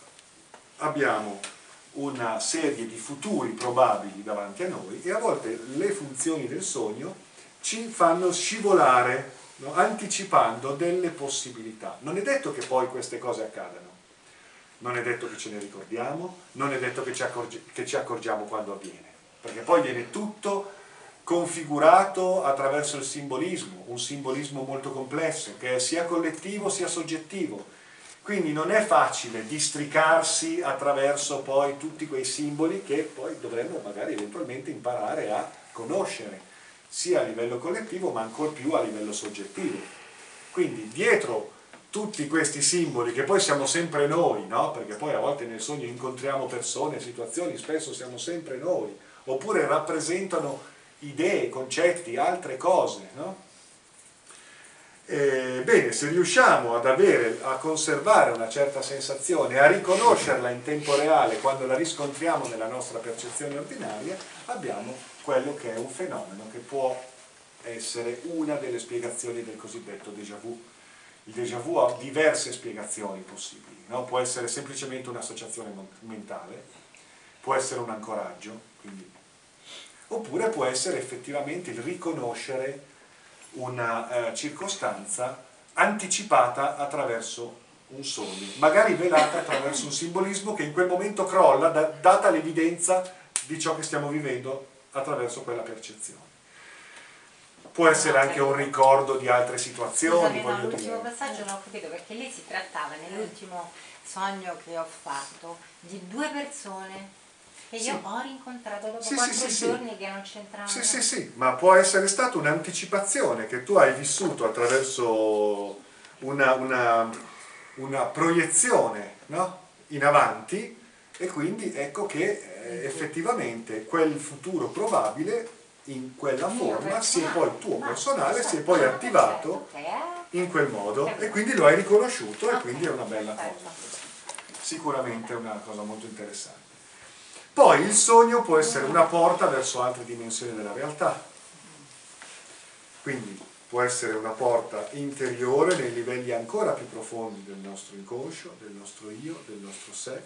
S1: abbiamo una serie di futuri probabili davanti a noi e a volte le funzioni del sogno ci fanno scivolare, no? Anticipando delle possibilità. Non è detto che poi queste cose accadano, non è detto che ce ne ricordiamo, non è detto che ci accorgiamo quando avviene, perché poi viene tutto configurato attraverso il simbolismo, un simbolismo molto complesso che è sia collettivo sia soggettivo. Quindi non è facile districarsi attraverso poi tutti quei simboli che poi dovremmo magari eventualmente imparare a conoscere, sia a livello collettivo ma ancor più a livello soggettivo. Quindi dietro tutti questi simboli, che poi siamo sempre noi, no? Perché poi a volte nel sogno incontriamo persone, situazioni, spesso siamo sempre noi, oppure rappresentano idee, concetti, altre cose, no? Bene, se riusciamo a conservare una certa sensazione, a riconoscerla in tempo reale quando la riscontriamo nella nostra percezione ordinaria, abbiamo quello che è un fenomeno che può essere una delle spiegazioni del cosiddetto déjà vu. Il déjà vu ha diverse spiegazioni possibili, no? Può essere semplicemente un'associazione mentale, può essere un ancoraggio, quindi, oppure può essere effettivamente il riconoscere una circostanza anticipata attraverso un sogno, magari velata attraverso un simbolismo che in quel momento crolla, data l'evidenza di ciò che stiamo vivendo attraverso quella percezione. Può essere anche un ricordo di altre situazioni.
S5: Scusami, no, l'ultimo passaggio non ho capito, perché lì si trattava nell'ultimo sogno che ho fatto di 2 persone che io ho rincontrato dopo 4 giorni che non c'entravano.
S1: Sì, ma può essere stata un'anticipazione che tu hai vissuto attraverso una proiezione, no? In avanti, e quindi ecco che effettivamente quel futuro probabile in quella forma si è poi tuo personale, si è poi attivato in quel modo, e quindi lo hai riconosciuto, e quindi è una bella cosa. Sicuramente è una cosa molto interessante. Poi il sogno può essere una porta verso altre dimensioni della realtà, quindi può essere una porta interiore nei livelli ancora più profondi del nostro inconscio, del nostro io, del nostro sé,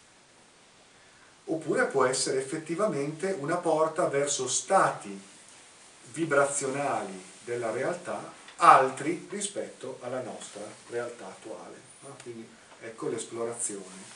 S1: oppure può essere effettivamente una porta verso stati vibrazionali della realtà altri rispetto alla nostra realtà attuale, no? Quindi ecco l'esplorazione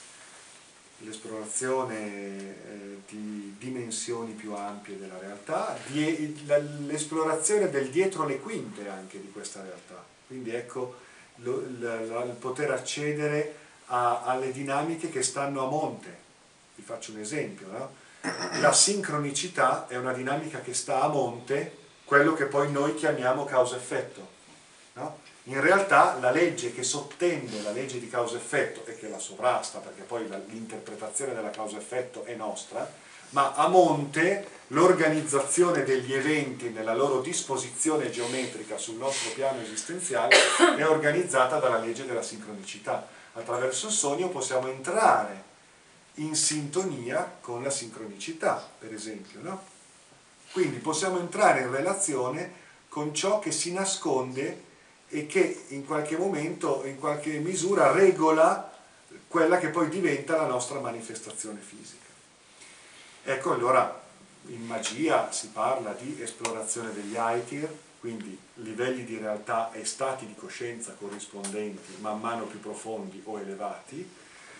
S1: di dimensioni più ampie della realtà, l'esplorazione del dietro le quinte anche di questa realtà. Quindi ecco il poter accedere alle dinamiche che stanno a monte. Vi faccio un esempio, no? La sincronicità è una dinamica che sta a monte, quello che poi noi chiamiamo causa-effetto, no? In realtà la legge che sottende la legge di causa-effetto e che la sovrasta, perché poi l'interpretazione della causa-effetto è nostra, ma a monte l'organizzazione degli eventi nella loro disposizione geometrica sul nostro piano esistenziale è organizzata dalla legge della sincronicità. Attraverso il sogno possiamo entrare in sintonia con la sincronicità, per esempio, no? Quindi possiamo entrare in relazione con ciò che si nasconde e che in qualche momento, in qualche misura, regola quella che poi diventa la nostra manifestazione fisica. Ecco, allora in magia si parla di esplorazione degli Aitir, quindi livelli di realtà e stati di coscienza corrispondenti man mano più profondi o elevati.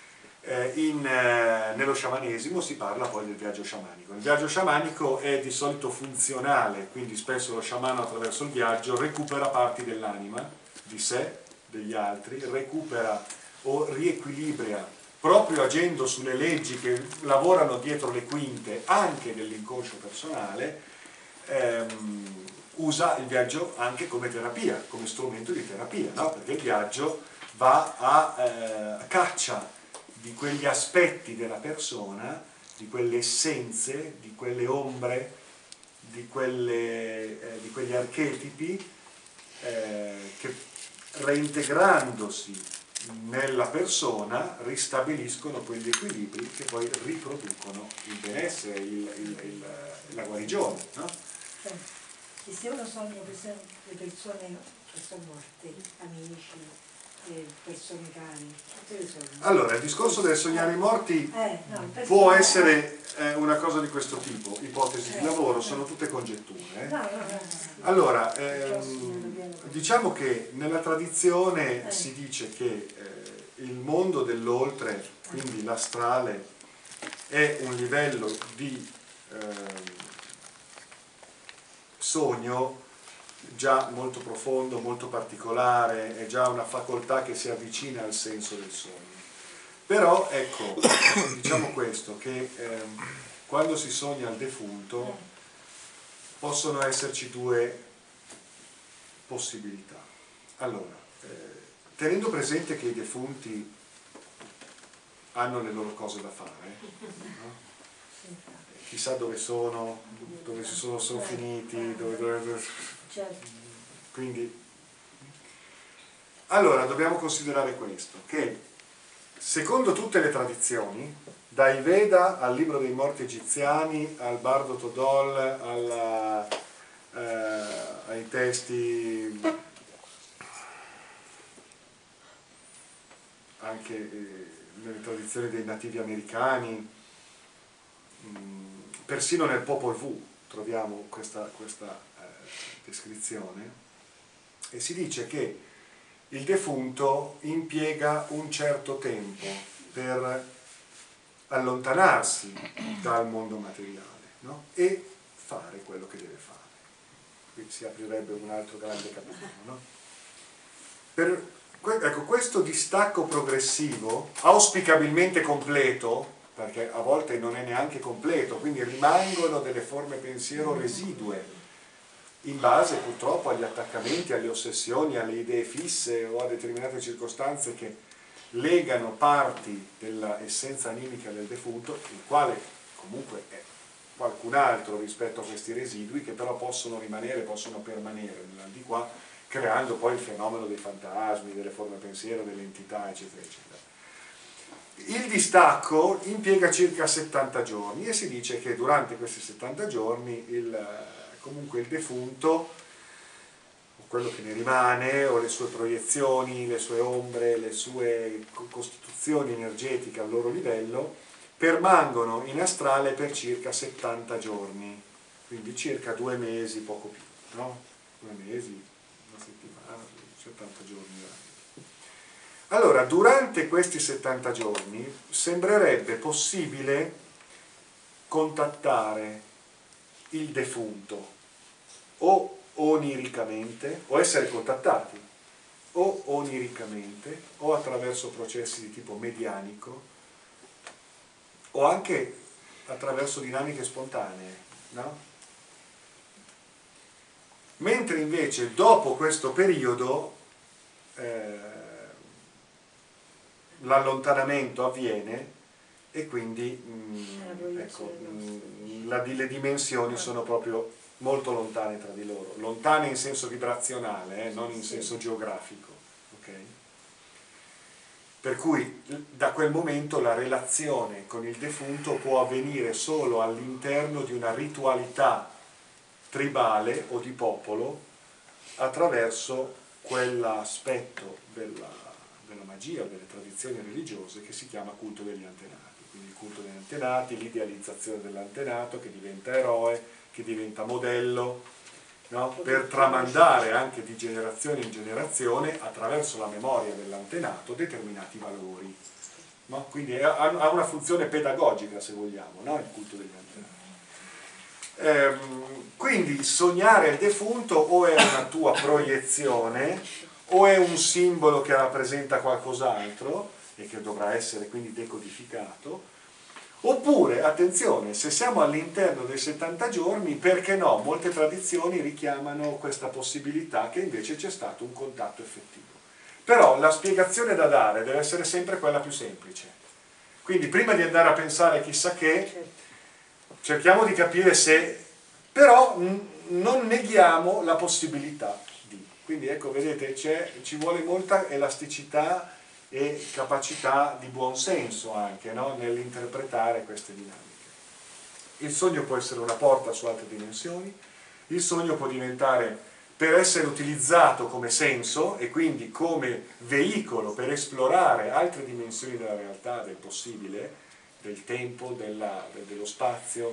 S1: Nello sciamanesimo si parla poi del viaggio sciamanico. Il viaggio sciamanico è di solito funzionale, quindi spesso lo sciamano attraverso il viaggio recupera parti dell'anima, di sé, degli altri, recupera o riequilibra, proprio agendo sulle leggi che lavorano dietro le quinte anche dell'inconscio personale. Usa il viaggio anche come terapia, come strumento di terapia, no? Perché il viaggio va a caccia di quegli aspetti della persona, di quelle essenze, di quelle ombre, di quegli archetipi che reintegrandosi nella persona ristabiliscono quegli equilibri che poi riproducono il benessere, la guarigione, no?
S7: E se uno sogna per esempio le persone che sono morte, amici, persone cari, tutte le sogni.
S1: Allora, il discorso del sognare i morti può essere una cosa di questo tipo, ipotesi di lavoro, sono tutte congetture. Allora, diciamo che nella tradizione si dice che il mondo dell'oltre, quindi l'astrale, è un livello di sogno già molto profondo, molto particolare, è già una facoltà che si avvicina al senso del sogno. Però ecco, diciamo questo, che quando si sogna il defunto possono esserci 2 possibilità. Allora, tenendo presente che i defunti hanno le loro cose da fare, no? Chissà dove sono, dove sono finiti, quindi allora dobbiamo considerare questo, che secondo tutte le tradizioni, dai Veda al libro dei morti egiziani, al bardo Todol, ai testi anche nelle tradizioni dei nativi americani, persino nel Popol Vuh troviamo questa descrizione, e si dice che il defunto impiega un certo tempo per allontanarsi dal mondo materiale, no? E fare quello che deve fare. Qui si aprirebbe un altro grande capitolo, no? Ecco, questo distacco progressivo, auspicabilmente completo, perché a volte non è neanche completo, quindi rimangono delle forme pensiero residue, in base purtroppo agli attaccamenti, alle ossessioni, alle idee fisse o a determinate circostanze che legano parti dell'essenza animica del defunto, il quale comunque è qualcun altro rispetto a questi residui, che però possono rimanere, possono permanere nell'aldilà, creando poi il fenomeno dei fantasmi, delle forme pensiero, delle entità, eccetera, eccetera. Il distacco impiega circa 70 giorni e si dice che durante questi 70 giorni comunque il defunto, o quello che ne rimane, o le sue proiezioni, le sue ombre, le sue costituzioni energetiche al loro livello, permangono in astrale per circa 70 giorni, quindi circa 2 mesi, poco più, no? 2 mesi, una settimana, 70 giorni. Allora, durante questi 70 giorni sembrerebbe possibile contattare il defunto o oniricamente, o essere contattati o oniricamente o attraverso processi di tipo medianico o anche attraverso dinamiche spontanee, no? Mentre invece dopo questo periodo l'allontanamento avviene e quindi ecco, le dimensioni sono proprio molto lontane tra di loro, lontane in senso vibrazionale, non in senso geografico, okay? Per cui da quel momento la relazione con il defunto può avvenire solo all'interno di una ritualità tribale o di popolo attraverso quell'aspetto della magia o delle tradizioni religiose che si chiama culto degli antenati. Quindi il culto degli antenati, l'idealizzazione dell'antenato che diventa eroe, che diventa modello, no? Per tramandare anche di generazione in generazione attraverso la memoria dell'antenato determinati valori, no? Quindi ha una funzione pedagogica, se vogliamo, no? Il culto degli antenati. Quindi sognare il defunto o è una tua proiezione o è un simbolo che rappresenta qualcos'altro e che dovrà essere quindi decodificato, oppure, attenzione, se siamo all'interno dei 70 giorni, perché no? Molte tradizioni richiamano questa possibilità che invece c'è stato un contatto effettivo. Però la spiegazione da dare deve essere sempre quella più semplice. Quindi prima di andare a pensare chissà che, cerchiamo di capire se, però non neghiamo la possibilità di. Quindi ecco, vedete, ci vuole molta elasticità e capacità di buon senso anche, no? Nell'interpretare queste dinamiche. Il sogno può essere una porta su altre dimensioni, il sogno può diventare, per essere utilizzato come senso e quindi come veicolo per esplorare altre dimensioni della realtà, del possibile, del tempo, dello spazio,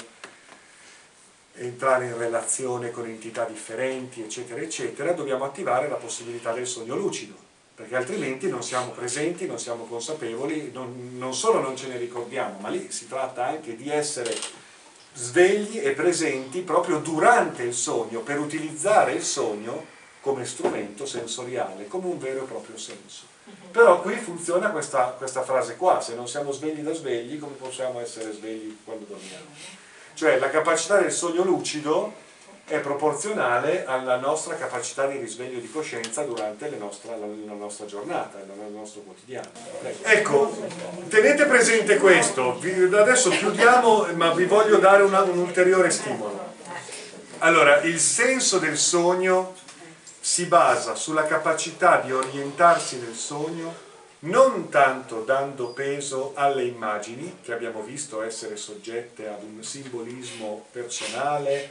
S1: entrare in relazione con entità differenti, eccetera, eccetera, dobbiamo attivare la possibilità del sogno lucido, perché altrimenti non siamo presenti, non siamo consapevoli, non solo non ce ne ricordiamo, ma lì si tratta anche di essere svegli e presenti proprio durante il sogno, per utilizzare il sogno come strumento sensoriale, come un vero e proprio senso. Però qui funziona questa frase qua: se non siamo svegli da svegli, come possiamo essere svegli quando dormiamo? Cioè la capacità del sogno lucido è proporzionale alla nostra capacità di risveglio di coscienza durante la nostra giornata, il nostro quotidiano. Ecco, tenete presente questo. Adesso chiudiamo, ma vi voglio dare un ulteriore stimolo. Allora, il senso del sogno si basa sulla capacità di orientarsi nel sogno non tanto dando peso alle immagini, che abbiamo visto essere soggette ad un simbolismo personale,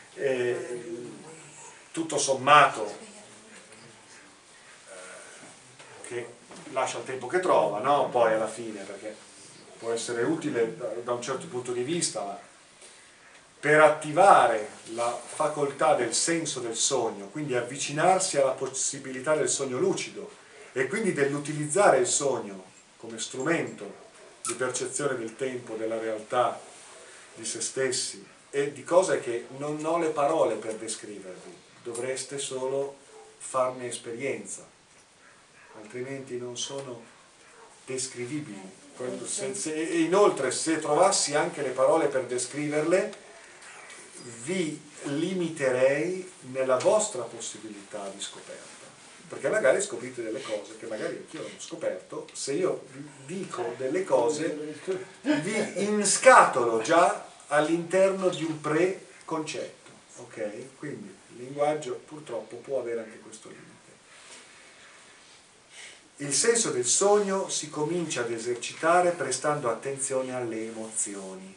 S1: tutto sommato, che lascia il tempo che trova, no? Poi alla fine, perché può essere utile da un certo punto di vista, ma per attivare la facoltà del senso del sogno, quindi avvicinarsi alla possibilità del sogno lucido, e quindi dell'utilizzare il sogno come strumento di percezione del tempo, della realtà, di se stessi e di cose che non ho le parole per descrivervi, dovreste solo farne esperienza, altrimenti non sono descrivibili. E inoltre, se trovassi anche le parole per descriverle, vi limiterei nella vostra possibilità di scoperta, perché magari scoprite delle cose che magari anch'io non ho scoperto. Se io vi dico delle cose, vi inscatolo già all'interno di un preconcetto, ok? Quindi il linguaggio purtroppo può avere anche questo limite. Il senso del sogno si comincia ad esercitare prestando attenzione alle emozioni,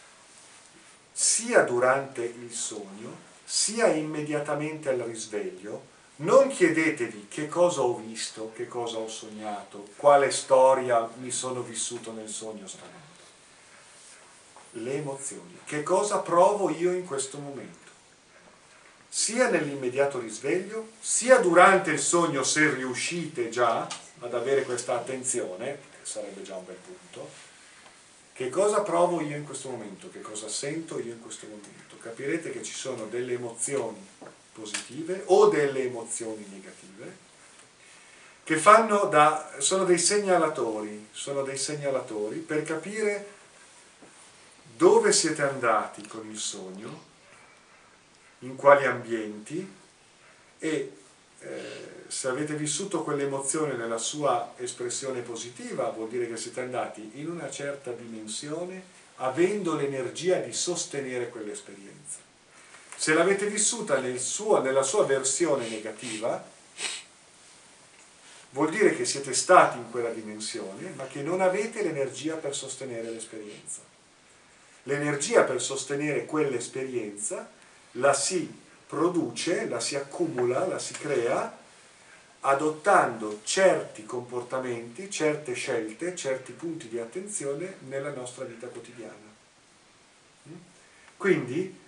S1: sia durante il sogno, sia immediatamente al risveglio. Non chiedetevi che cosa ho visto, che cosa ho sognato, quale storia mi sono vissuto nel sogno stanotte. Le emozioni, che cosa provo io in questo momento, sia nell'immediato risveglio, sia durante il sogno, se riuscite già ad avere questa attenzione, che sarebbe già un bel punto. Che cosa provo io in questo momento, che cosa sento io in questo momento. Capirete che ci sono delle emozioni positive o delle emozioni negative che sono dei segnalatori per capire dove siete andati con il sogno, in quali ambienti, e se avete vissuto quell'emozione nella sua espressione positiva, vuol dire che siete andati in una certa dimensione avendo l'energia di sostenere quell'esperienza. Se l'avete vissuta nella sua versione negativa, vuol dire che siete stati in quella dimensione, ma che non avete l'energia per sostenere l'esperienza. L'energia per sostenere quell'esperienza la si produce, la si accumula, la si crea adottando certi comportamenti, certe scelte, certi punti di attenzione nella nostra vita quotidiana. Quindi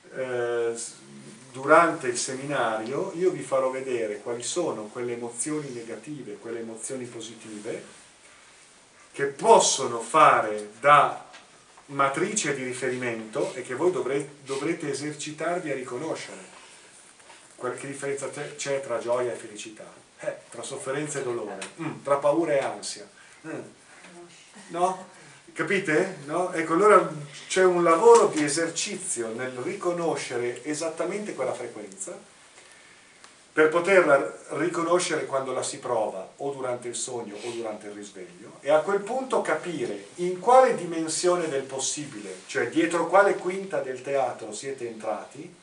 S1: durante il seminario io vi farò vedere quali sono quelle emozioni negative, quelle emozioni positive che possono fare da matrice di riferimento e che voi dovrete esercitarvi a riconoscere. Che differenza c'è tra gioia e felicità? Tra sofferenza e dolore, tra paura e ansia, no? Capite? No? Ecco, allora c'è un lavoro di esercizio nel riconoscere esattamente quella frequenza per poterla riconoscere quando la si prova o durante il sogno o durante il risveglio, e a quel punto capire in quale dimensione del possibile, cioè dietro quale quinta del teatro siete entrati,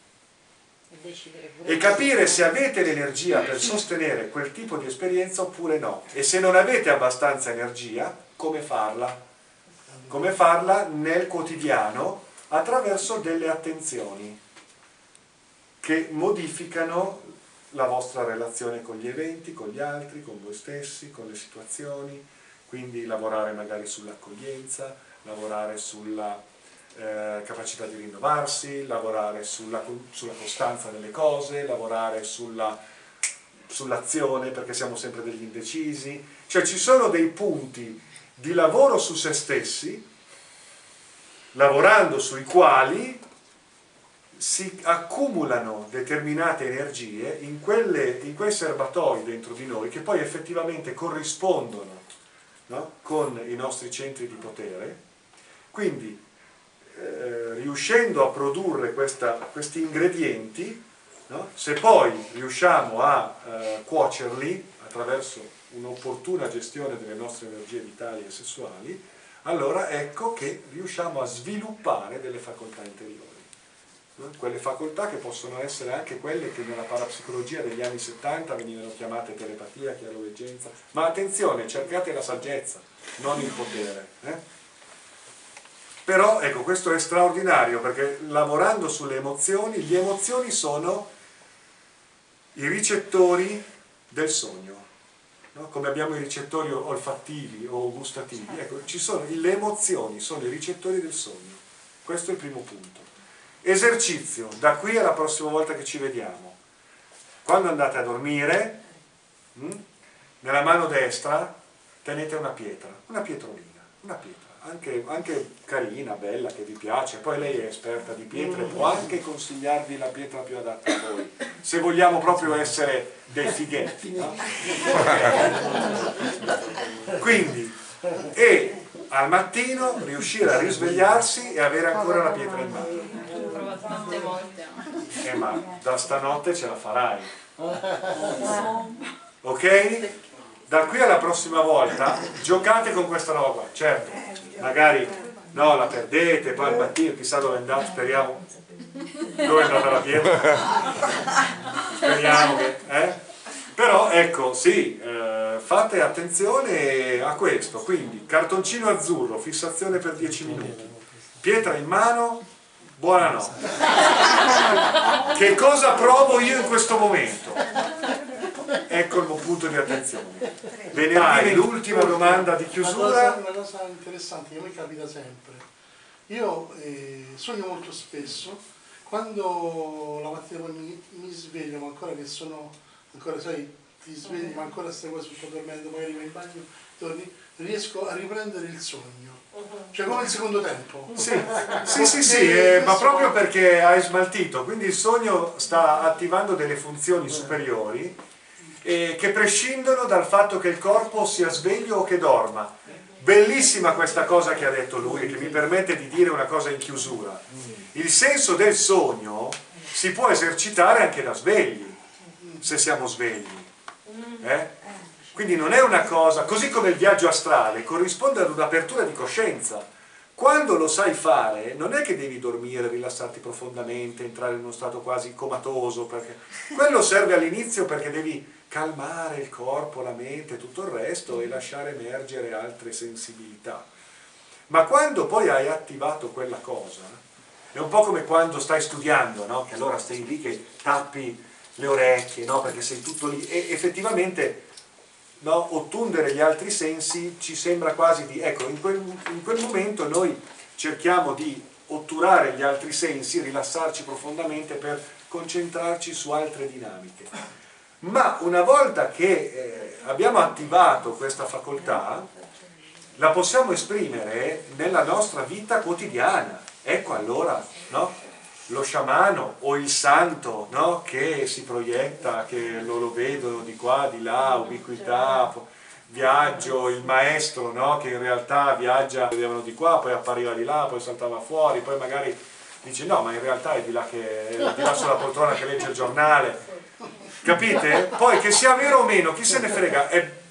S1: e capire se avete l'energia per sostenere quel tipo di esperienza oppure no, e se non avete abbastanza energia, come farla? Come farla nel quotidiano attraverso delle attenzioni che modificano la vostra relazione con gli eventi, con gli altri, con voi stessi, con le situazioni. Quindi lavorare magari sull'accoglienza, lavorare sulla capacità di rinnovarsi, lavorare sulla costanza delle cose, lavorare sull'azione, perché siamo sempre degli indecisi. Cioè ci sono dei punti di lavoro su se stessi, lavorando sui quali si accumulano determinate energie in quei serbatoi dentro di noi, che poi effettivamente corrispondono, no? Con i nostri centri di potere. Quindi riuscendo a produrre questi ingredienti, no? Se poi riusciamo a cuocerli attraverso un'opportuna gestione delle nostre energie vitali e sessuali, allora ecco che riusciamo a sviluppare delle facoltà interiori, no? Quelle facoltà che possono essere anche quelle che nella parapsicologia degli anni 70 venivano chiamate telepatia, chiaroveggenza, ma attenzione, cercate la saggezza, non il potere. Però ecco, questo è straordinario, perché lavorando sulle emozioni, le emozioni sono i ricettori del sogno, no? Come abbiamo i ricettori olfattivi o gustativi, ecco, le emozioni sono i ricettori del sogno. Questo è il primo punto. Esercizio, da qui alla prossima volta che ci vediamo. Quando andate a dormire, nella mano destra tenete una pietrolina, una pietra, anche carina, bella, che vi piace. Poi lei è esperta di pietre, può anche consigliarvi la pietra più adatta a voi, se vogliamo proprio essere dei fighetti, no? Quindi, e al mattino riuscire a risvegliarsi e avere ancora la pietra in mano.
S6: L'ho provato tante volte.
S1: Ma da stanotte ce la farai, ok? Da qui alla prossima volta giocate con questa roba qua. Certo, magari no, la perdete, poi al mattino chissà dove è andato, speriamo. Dove è andata la pietra? Speriamo che, Però ecco, sì, fate attenzione a questo. Quindi cartoncino azzurro, fissazione per 10 minuti, pietra in mano, buonanotte. Che cosa provo io in questo momento? Ecco il punto di attenzione. Venerdì l'ultima domanda di chiusura.
S2: Una cosa interessante che a me capita sempre. Io sogno molto spesso, quando la mattina poi mi sveglio, ma ancora che sono, ancora sai, ti svegli, ma ancora stai qua sul dormendo, magari vai in bagno, torni, riesco a riprendere il sogno. Cioè come il secondo tempo.
S1: Sì, ma proprio perché hai smaltito, quindi il sogno sta attivando delle funzioni superiori che prescindono dal fatto che il corpo sia sveglio o che dorma. Bellissima questa cosa che ha detto lui, che mi permette di dire una cosa in chiusura. Il senso del sogno si può esercitare anche da svegli, se siamo svegli. Quindi non è una cosa, così come il viaggio astrale corrisponde ad un'apertura di coscienza. Quando lo sai fare non è che devi dormire, rilassarti profondamente, entrare in uno stato quasi comatoso, perché quello serve all'inizio perché devi calmare il corpo, la mente, tutto il resto e lasciare emergere altre sensibilità. Ma quando poi hai attivato quella cosa, è un po' come quando stai studiando, no? Che allora stai lì che tappi le orecchie, no? Perché sei tutto lì e effettivamente, no, ottundere gli altri sensi ci sembra quasi di... Ecco, in quel momento noi cerchiamo di otturare gli altri sensi, rilassarci profondamente per concentrarci su altre dinamiche. Ma una volta che abbiamo attivato questa facoltà, la possiamo esprimere nella nostra vita quotidiana. Ecco allora, no? Lo sciamano o il santo, no? Che si proietta, che lo vedono di qua, di là, ubiquità, viaggio, il maestro, no? Che in realtà viaggia, vedevano di qua, poi appariva di là, poi saltava fuori, poi magari dice no, ma in realtà è di là sulla poltrona che legge il giornale. Capite? Poi che sia vero o meno, chi se ne frega,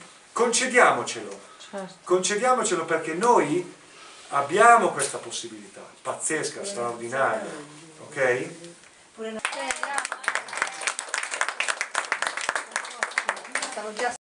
S1: concediamocelo perché noi abbiamo questa possibilità pazzesca, straordinaria, ok?